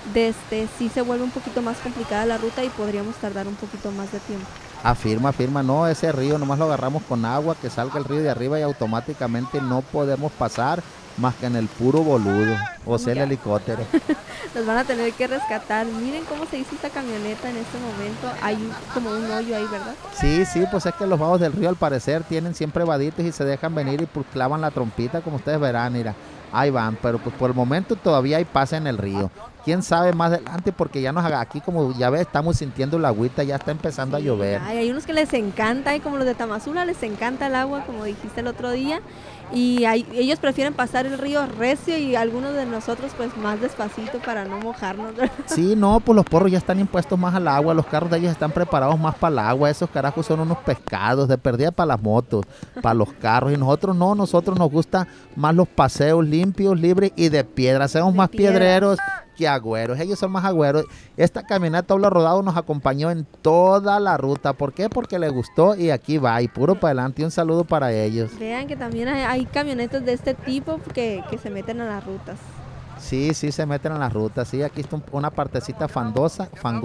sí se vuelve un poquito más complicada la ruta y podríamos tardar un poquito más de tiempo. Afirma, no, ese río nomás lo agarramos con agua, que salga el río de arriba y automáticamente no podemos pasar más que en el puro boludo, o sea, el helicóptero. Nos van a tener que rescatar. Miren cómo se hizo esta camioneta en este momento, hay como un hoyo ahí, ¿verdad? Sí, pues es que los vagos del río al parecer tienen siempre vaditos y se dejan venir y pues clavan la trompita, como ustedes verán, mira. Ahí van, pero pues por el momento todavía hay paz en el río. Quién sabe más adelante, porque ya aquí como ya ves, estamos sintiendo la agüita, ya está empezando a llover. Hay unos que les encanta, como los de Tamazula, les encanta el agua, como dijiste el otro día, y ellos prefieren pasar el río recio y algunos de nosotros pues más despacito para no mojarnos. Sí, no, pues los porros ya están impuestos más al agua, los carros de ellos están preparados más para el agua, esos carajos son unos pescados, de perdida para las motos, para los carros, y nosotros nos gusta más los paseos limpios, libres y de piedra, somos más piedreros que agüeros, ellos son más agüeros. Esta camioneta Hablo Rodado nos acompañó en toda la ruta. ¿Por qué? Porque le gustó y aquí va, y puro para adelante, un saludo para ellos. Vean que también hay camionetas de este tipo que se meten a las rutas. Sí, se meten en las rutas, sí, aquí está una partecita fangosa,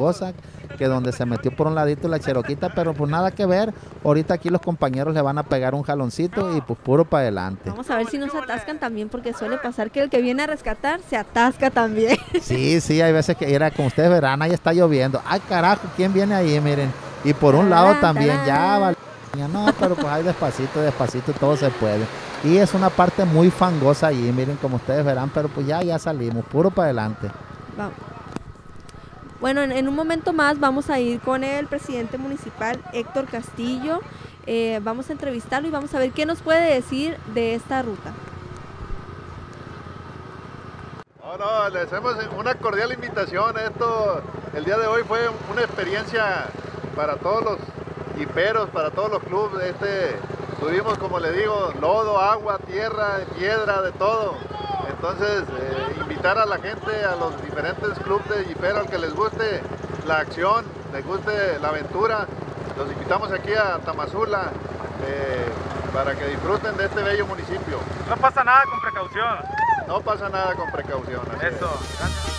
que donde se metió por un ladito la cheroquita, pero pues nada que ver, ahorita aquí los compañeros le van a pegar un jaloncito y pues puro para adelante. Vamos a ver si no se atascan también, porque suele pasar que el que viene a rescatar se atasca también. Sí, hay veces que era, como ustedes verán, ahí está lloviendo, ay carajo, ¿quién viene ahí? Miren, y por un lado también, ya vale. No, pero pues ahí despacito todo se puede. Y es una parte muy fangosa allí, miren, como ustedes verán, pero pues ya salimos, puro para adelante. Vamos. Bueno, en un momento más vamos a ir con el presidente municipal Héctor Castillo. Vamos a entrevistarlo y vamos a ver qué nos puede decir de esta ruta. No, les hacemos una cordial invitación. El día de hoy fue una experiencia para todos los jiperos, para todos los clubes. Tuvimos, como le digo, lodo, agua, tierra, piedra, de todo. Entonces, invitar a la gente, a los diferentes clubes de jiperos, al que les guste la acción, les guste la aventura, los invitamos aquí a Tamazula, para que disfruten de este bello municipio. No pasa nada con precaución. No pasa nada con precaución. Eso, gracias.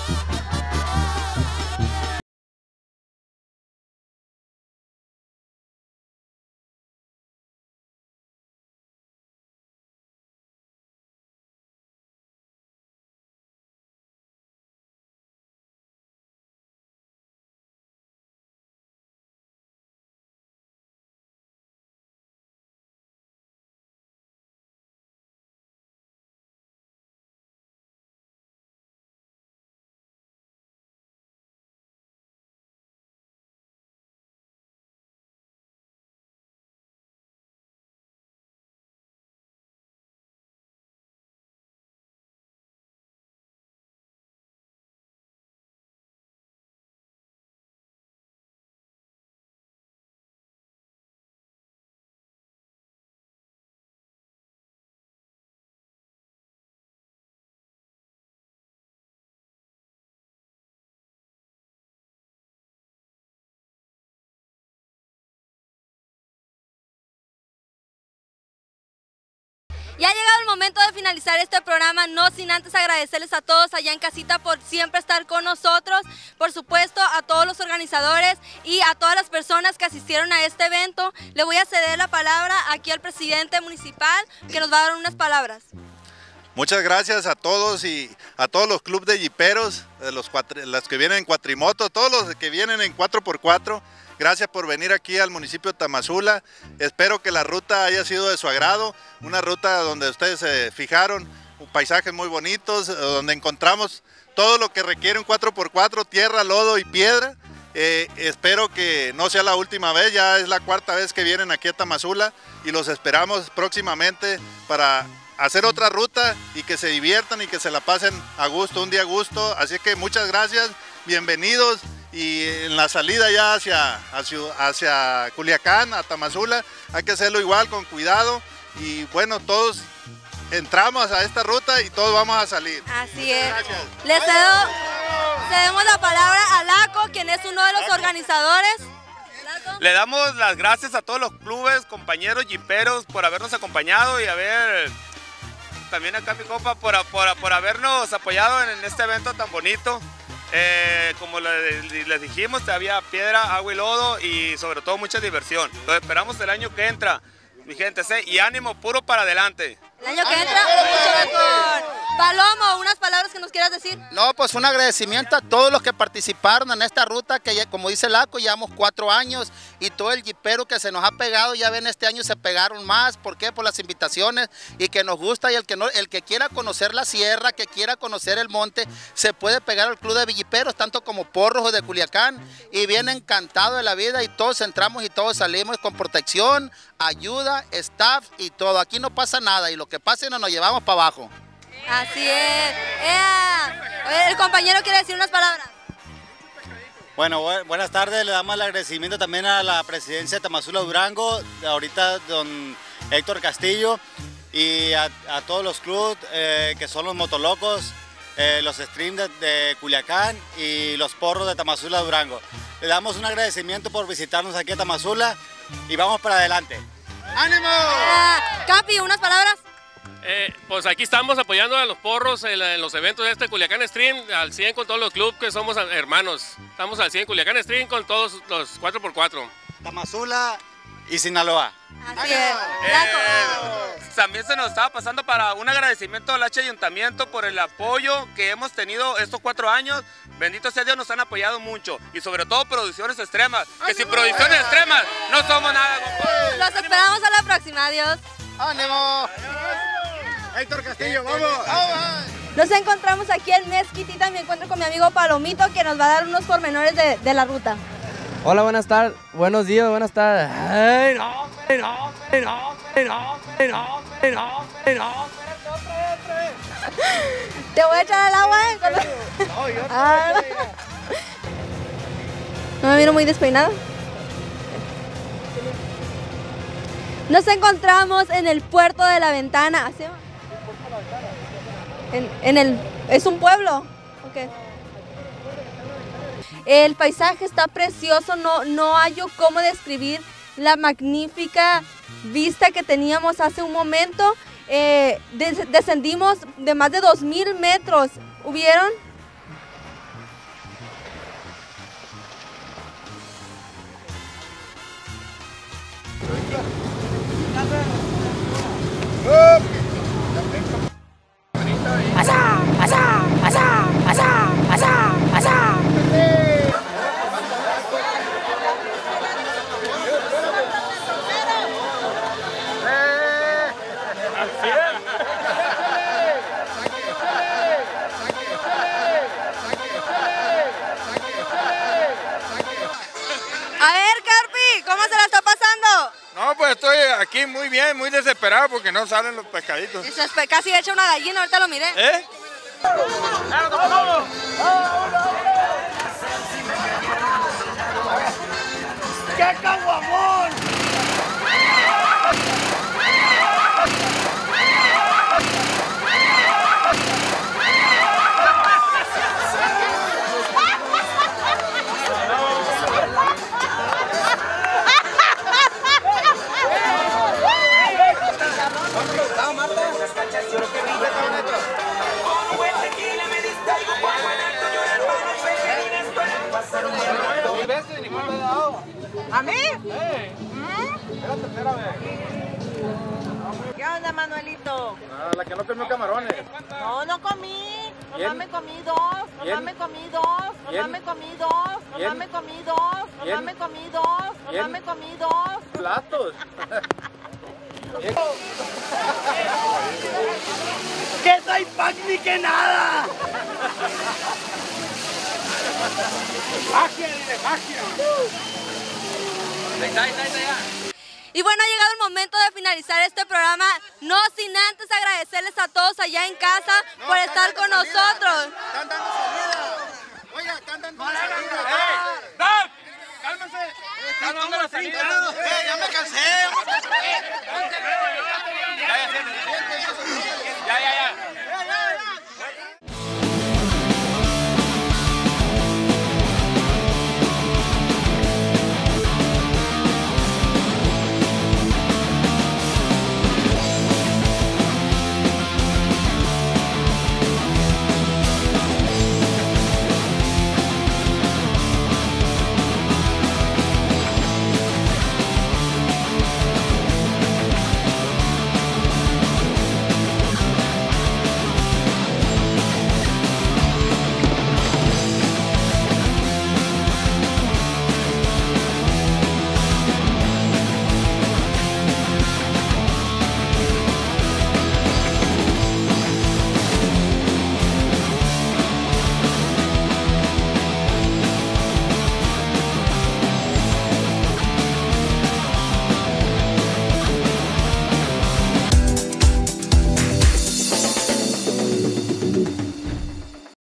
Ya ha llegado el momento de finalizar este programa, no sin antes agradecerles a todos allá en casita por siempre estar con nosotros, por supuesto a todos los organizadores y a todas las personas que asistieron a este evento. Le voy a ceder la palabra aquí al presidente municipal que nos va a dar unas palabras. Muchas gracias a todos y a todos los clubes de jiperos, los que vienen en cuatrimoto, todos los que vienen en 4x4. Gracias por venir aquí al municipio de Tamazula. Espero que la ruta haya sido de su agrado. Una ruta donde ustedes se fijaron, paisajes muy bonitos, donde encontramos todo lo que requiere un 4x4, tierra, lodo y piedra. Espero que no sea la última vez, ya es la cuarta vez que vienen aquí a Tamazula y los esperamos próximamente para hacer otra ruta y que se diviertan y que se la pasen a gusto, un día a gusto. Así que muchas gracias, bienvenidos. Y en la salida ya hacia Culiacán, a Tamazula, hay que hacerlo igual, con cuidado. Y bueno, todos entramos a esta ruta y todos vamos a salir. Así es. Le cedemos la palabra a Laco, quien es uno de los organizadores. Le damos las gracias a todos los clubes, compañeros jiperos por habernos acompañado y también acá mi compa por habernos apoyado en este evento tan bonito. Como les dijimos, había piedra, agua y lodo y sobre todo mucha diversión. Lo esperamos el año que entra, mi gente, y ánimo puro para adelante. El año que entra, mucho mejor. Palomo, unas palabras que nos quieras decir. No, pues un agradecimiento a todos los que participaron en esta ruta, que ya, como dice Laco, llevamos 4 años y todo el jipero que se nos ha pegado, ya ven, este año se pegaron más. ¿Por qué? Por las invitaciones y que nos gusta, y el que quiera conocer la sierra, que quiera conocer el monte, se puede pegar al club de jiperos, tanto como Porros o de Culiacán, y viene encantado de la vida y todos entramos y todos salimos con protección, ayuda, staff y todo. Aquí no pasa nada y lo que pase nos llevamos para abajo. Así es. El compañero quiere decir unas palabras. Bueno, buenas tardes, le damos el agradecimiento también a la presidencia de Tamazula Durango, ahorita don Héctor Castillo, y a todos los clubes que son los Motolocos, los Streams de Culiacán y los Porros de Tamazula Durango. Le damos un agradecimiento por visitarnos aquí a Tamazula y vamos para adelante. ¡Ánimo! Capi, unas palabras. Pues aquí estamos apoyando a los Porros en los eventos de este Culiacán Stream, al 100 con todos los clubes que somos hermanos. Estamos al 100 Culiacán Stream con todos los 4x4. Tamazula y Sinaloa. Así es. También se nos estaba pasando para un agradecimiento al Ayuntamiento por el apoyo que hemos tenido estos 4 años. Bendito sea Dios, nos han apoyado mucho. Y sobre todo Producciones Extremas, que sin Producciones Extremas no somos nada. Los esperamos a la próxima. Adiós. ¡Ánimo! Héctor Castillo, vamos. Nos encontramos aquí en Mezquitita, me encuentro con mi amigo Palomito, que nos va a dar unos pormenores de la ruta. Hola, buenas tardes, buenos días, buenas tardes. Ay, no. Te voy a echar al agua, No me miro muy despeinado. Nos encontramos en el puerto de La Ventana. ¿Es un pueblo? Okay. El paisaje está precioso, no hallo cómo describir la magnífica vista que teníamos hace un momento. Descendimos de más de 2000 metros. ¿Hubieron? A ver, Carpi, ¿cómo se la está pasando? No, pues estoy aquí muy bien, muy desesperado porque no salen los pescaditos. Eso es casi hecha una gallina, ahorita lo miré. ¿Eh? ¡Qué caguamón! ¿A mí? Es la tercera vez. ¿Qué onda, Manuelito? La que no comió camarones. No, no comí. Nomás ¿Quién? me comí dos. ¿Quién? Nomás me comí dos. Nomás ¿Quién? me comí dos. Nomás ¿Quién? me comí dos. ¿Quién? Nomás me comí dos. Nomás ¿Quién? me comí dos. Platos. ¡Que soy pack ni que nada! ¡Magia, dile, magia! Y bueno, ha llegado el momento de finalizar este programa, no sin antes agradecerles a todos allá en casa por estar con nosotros.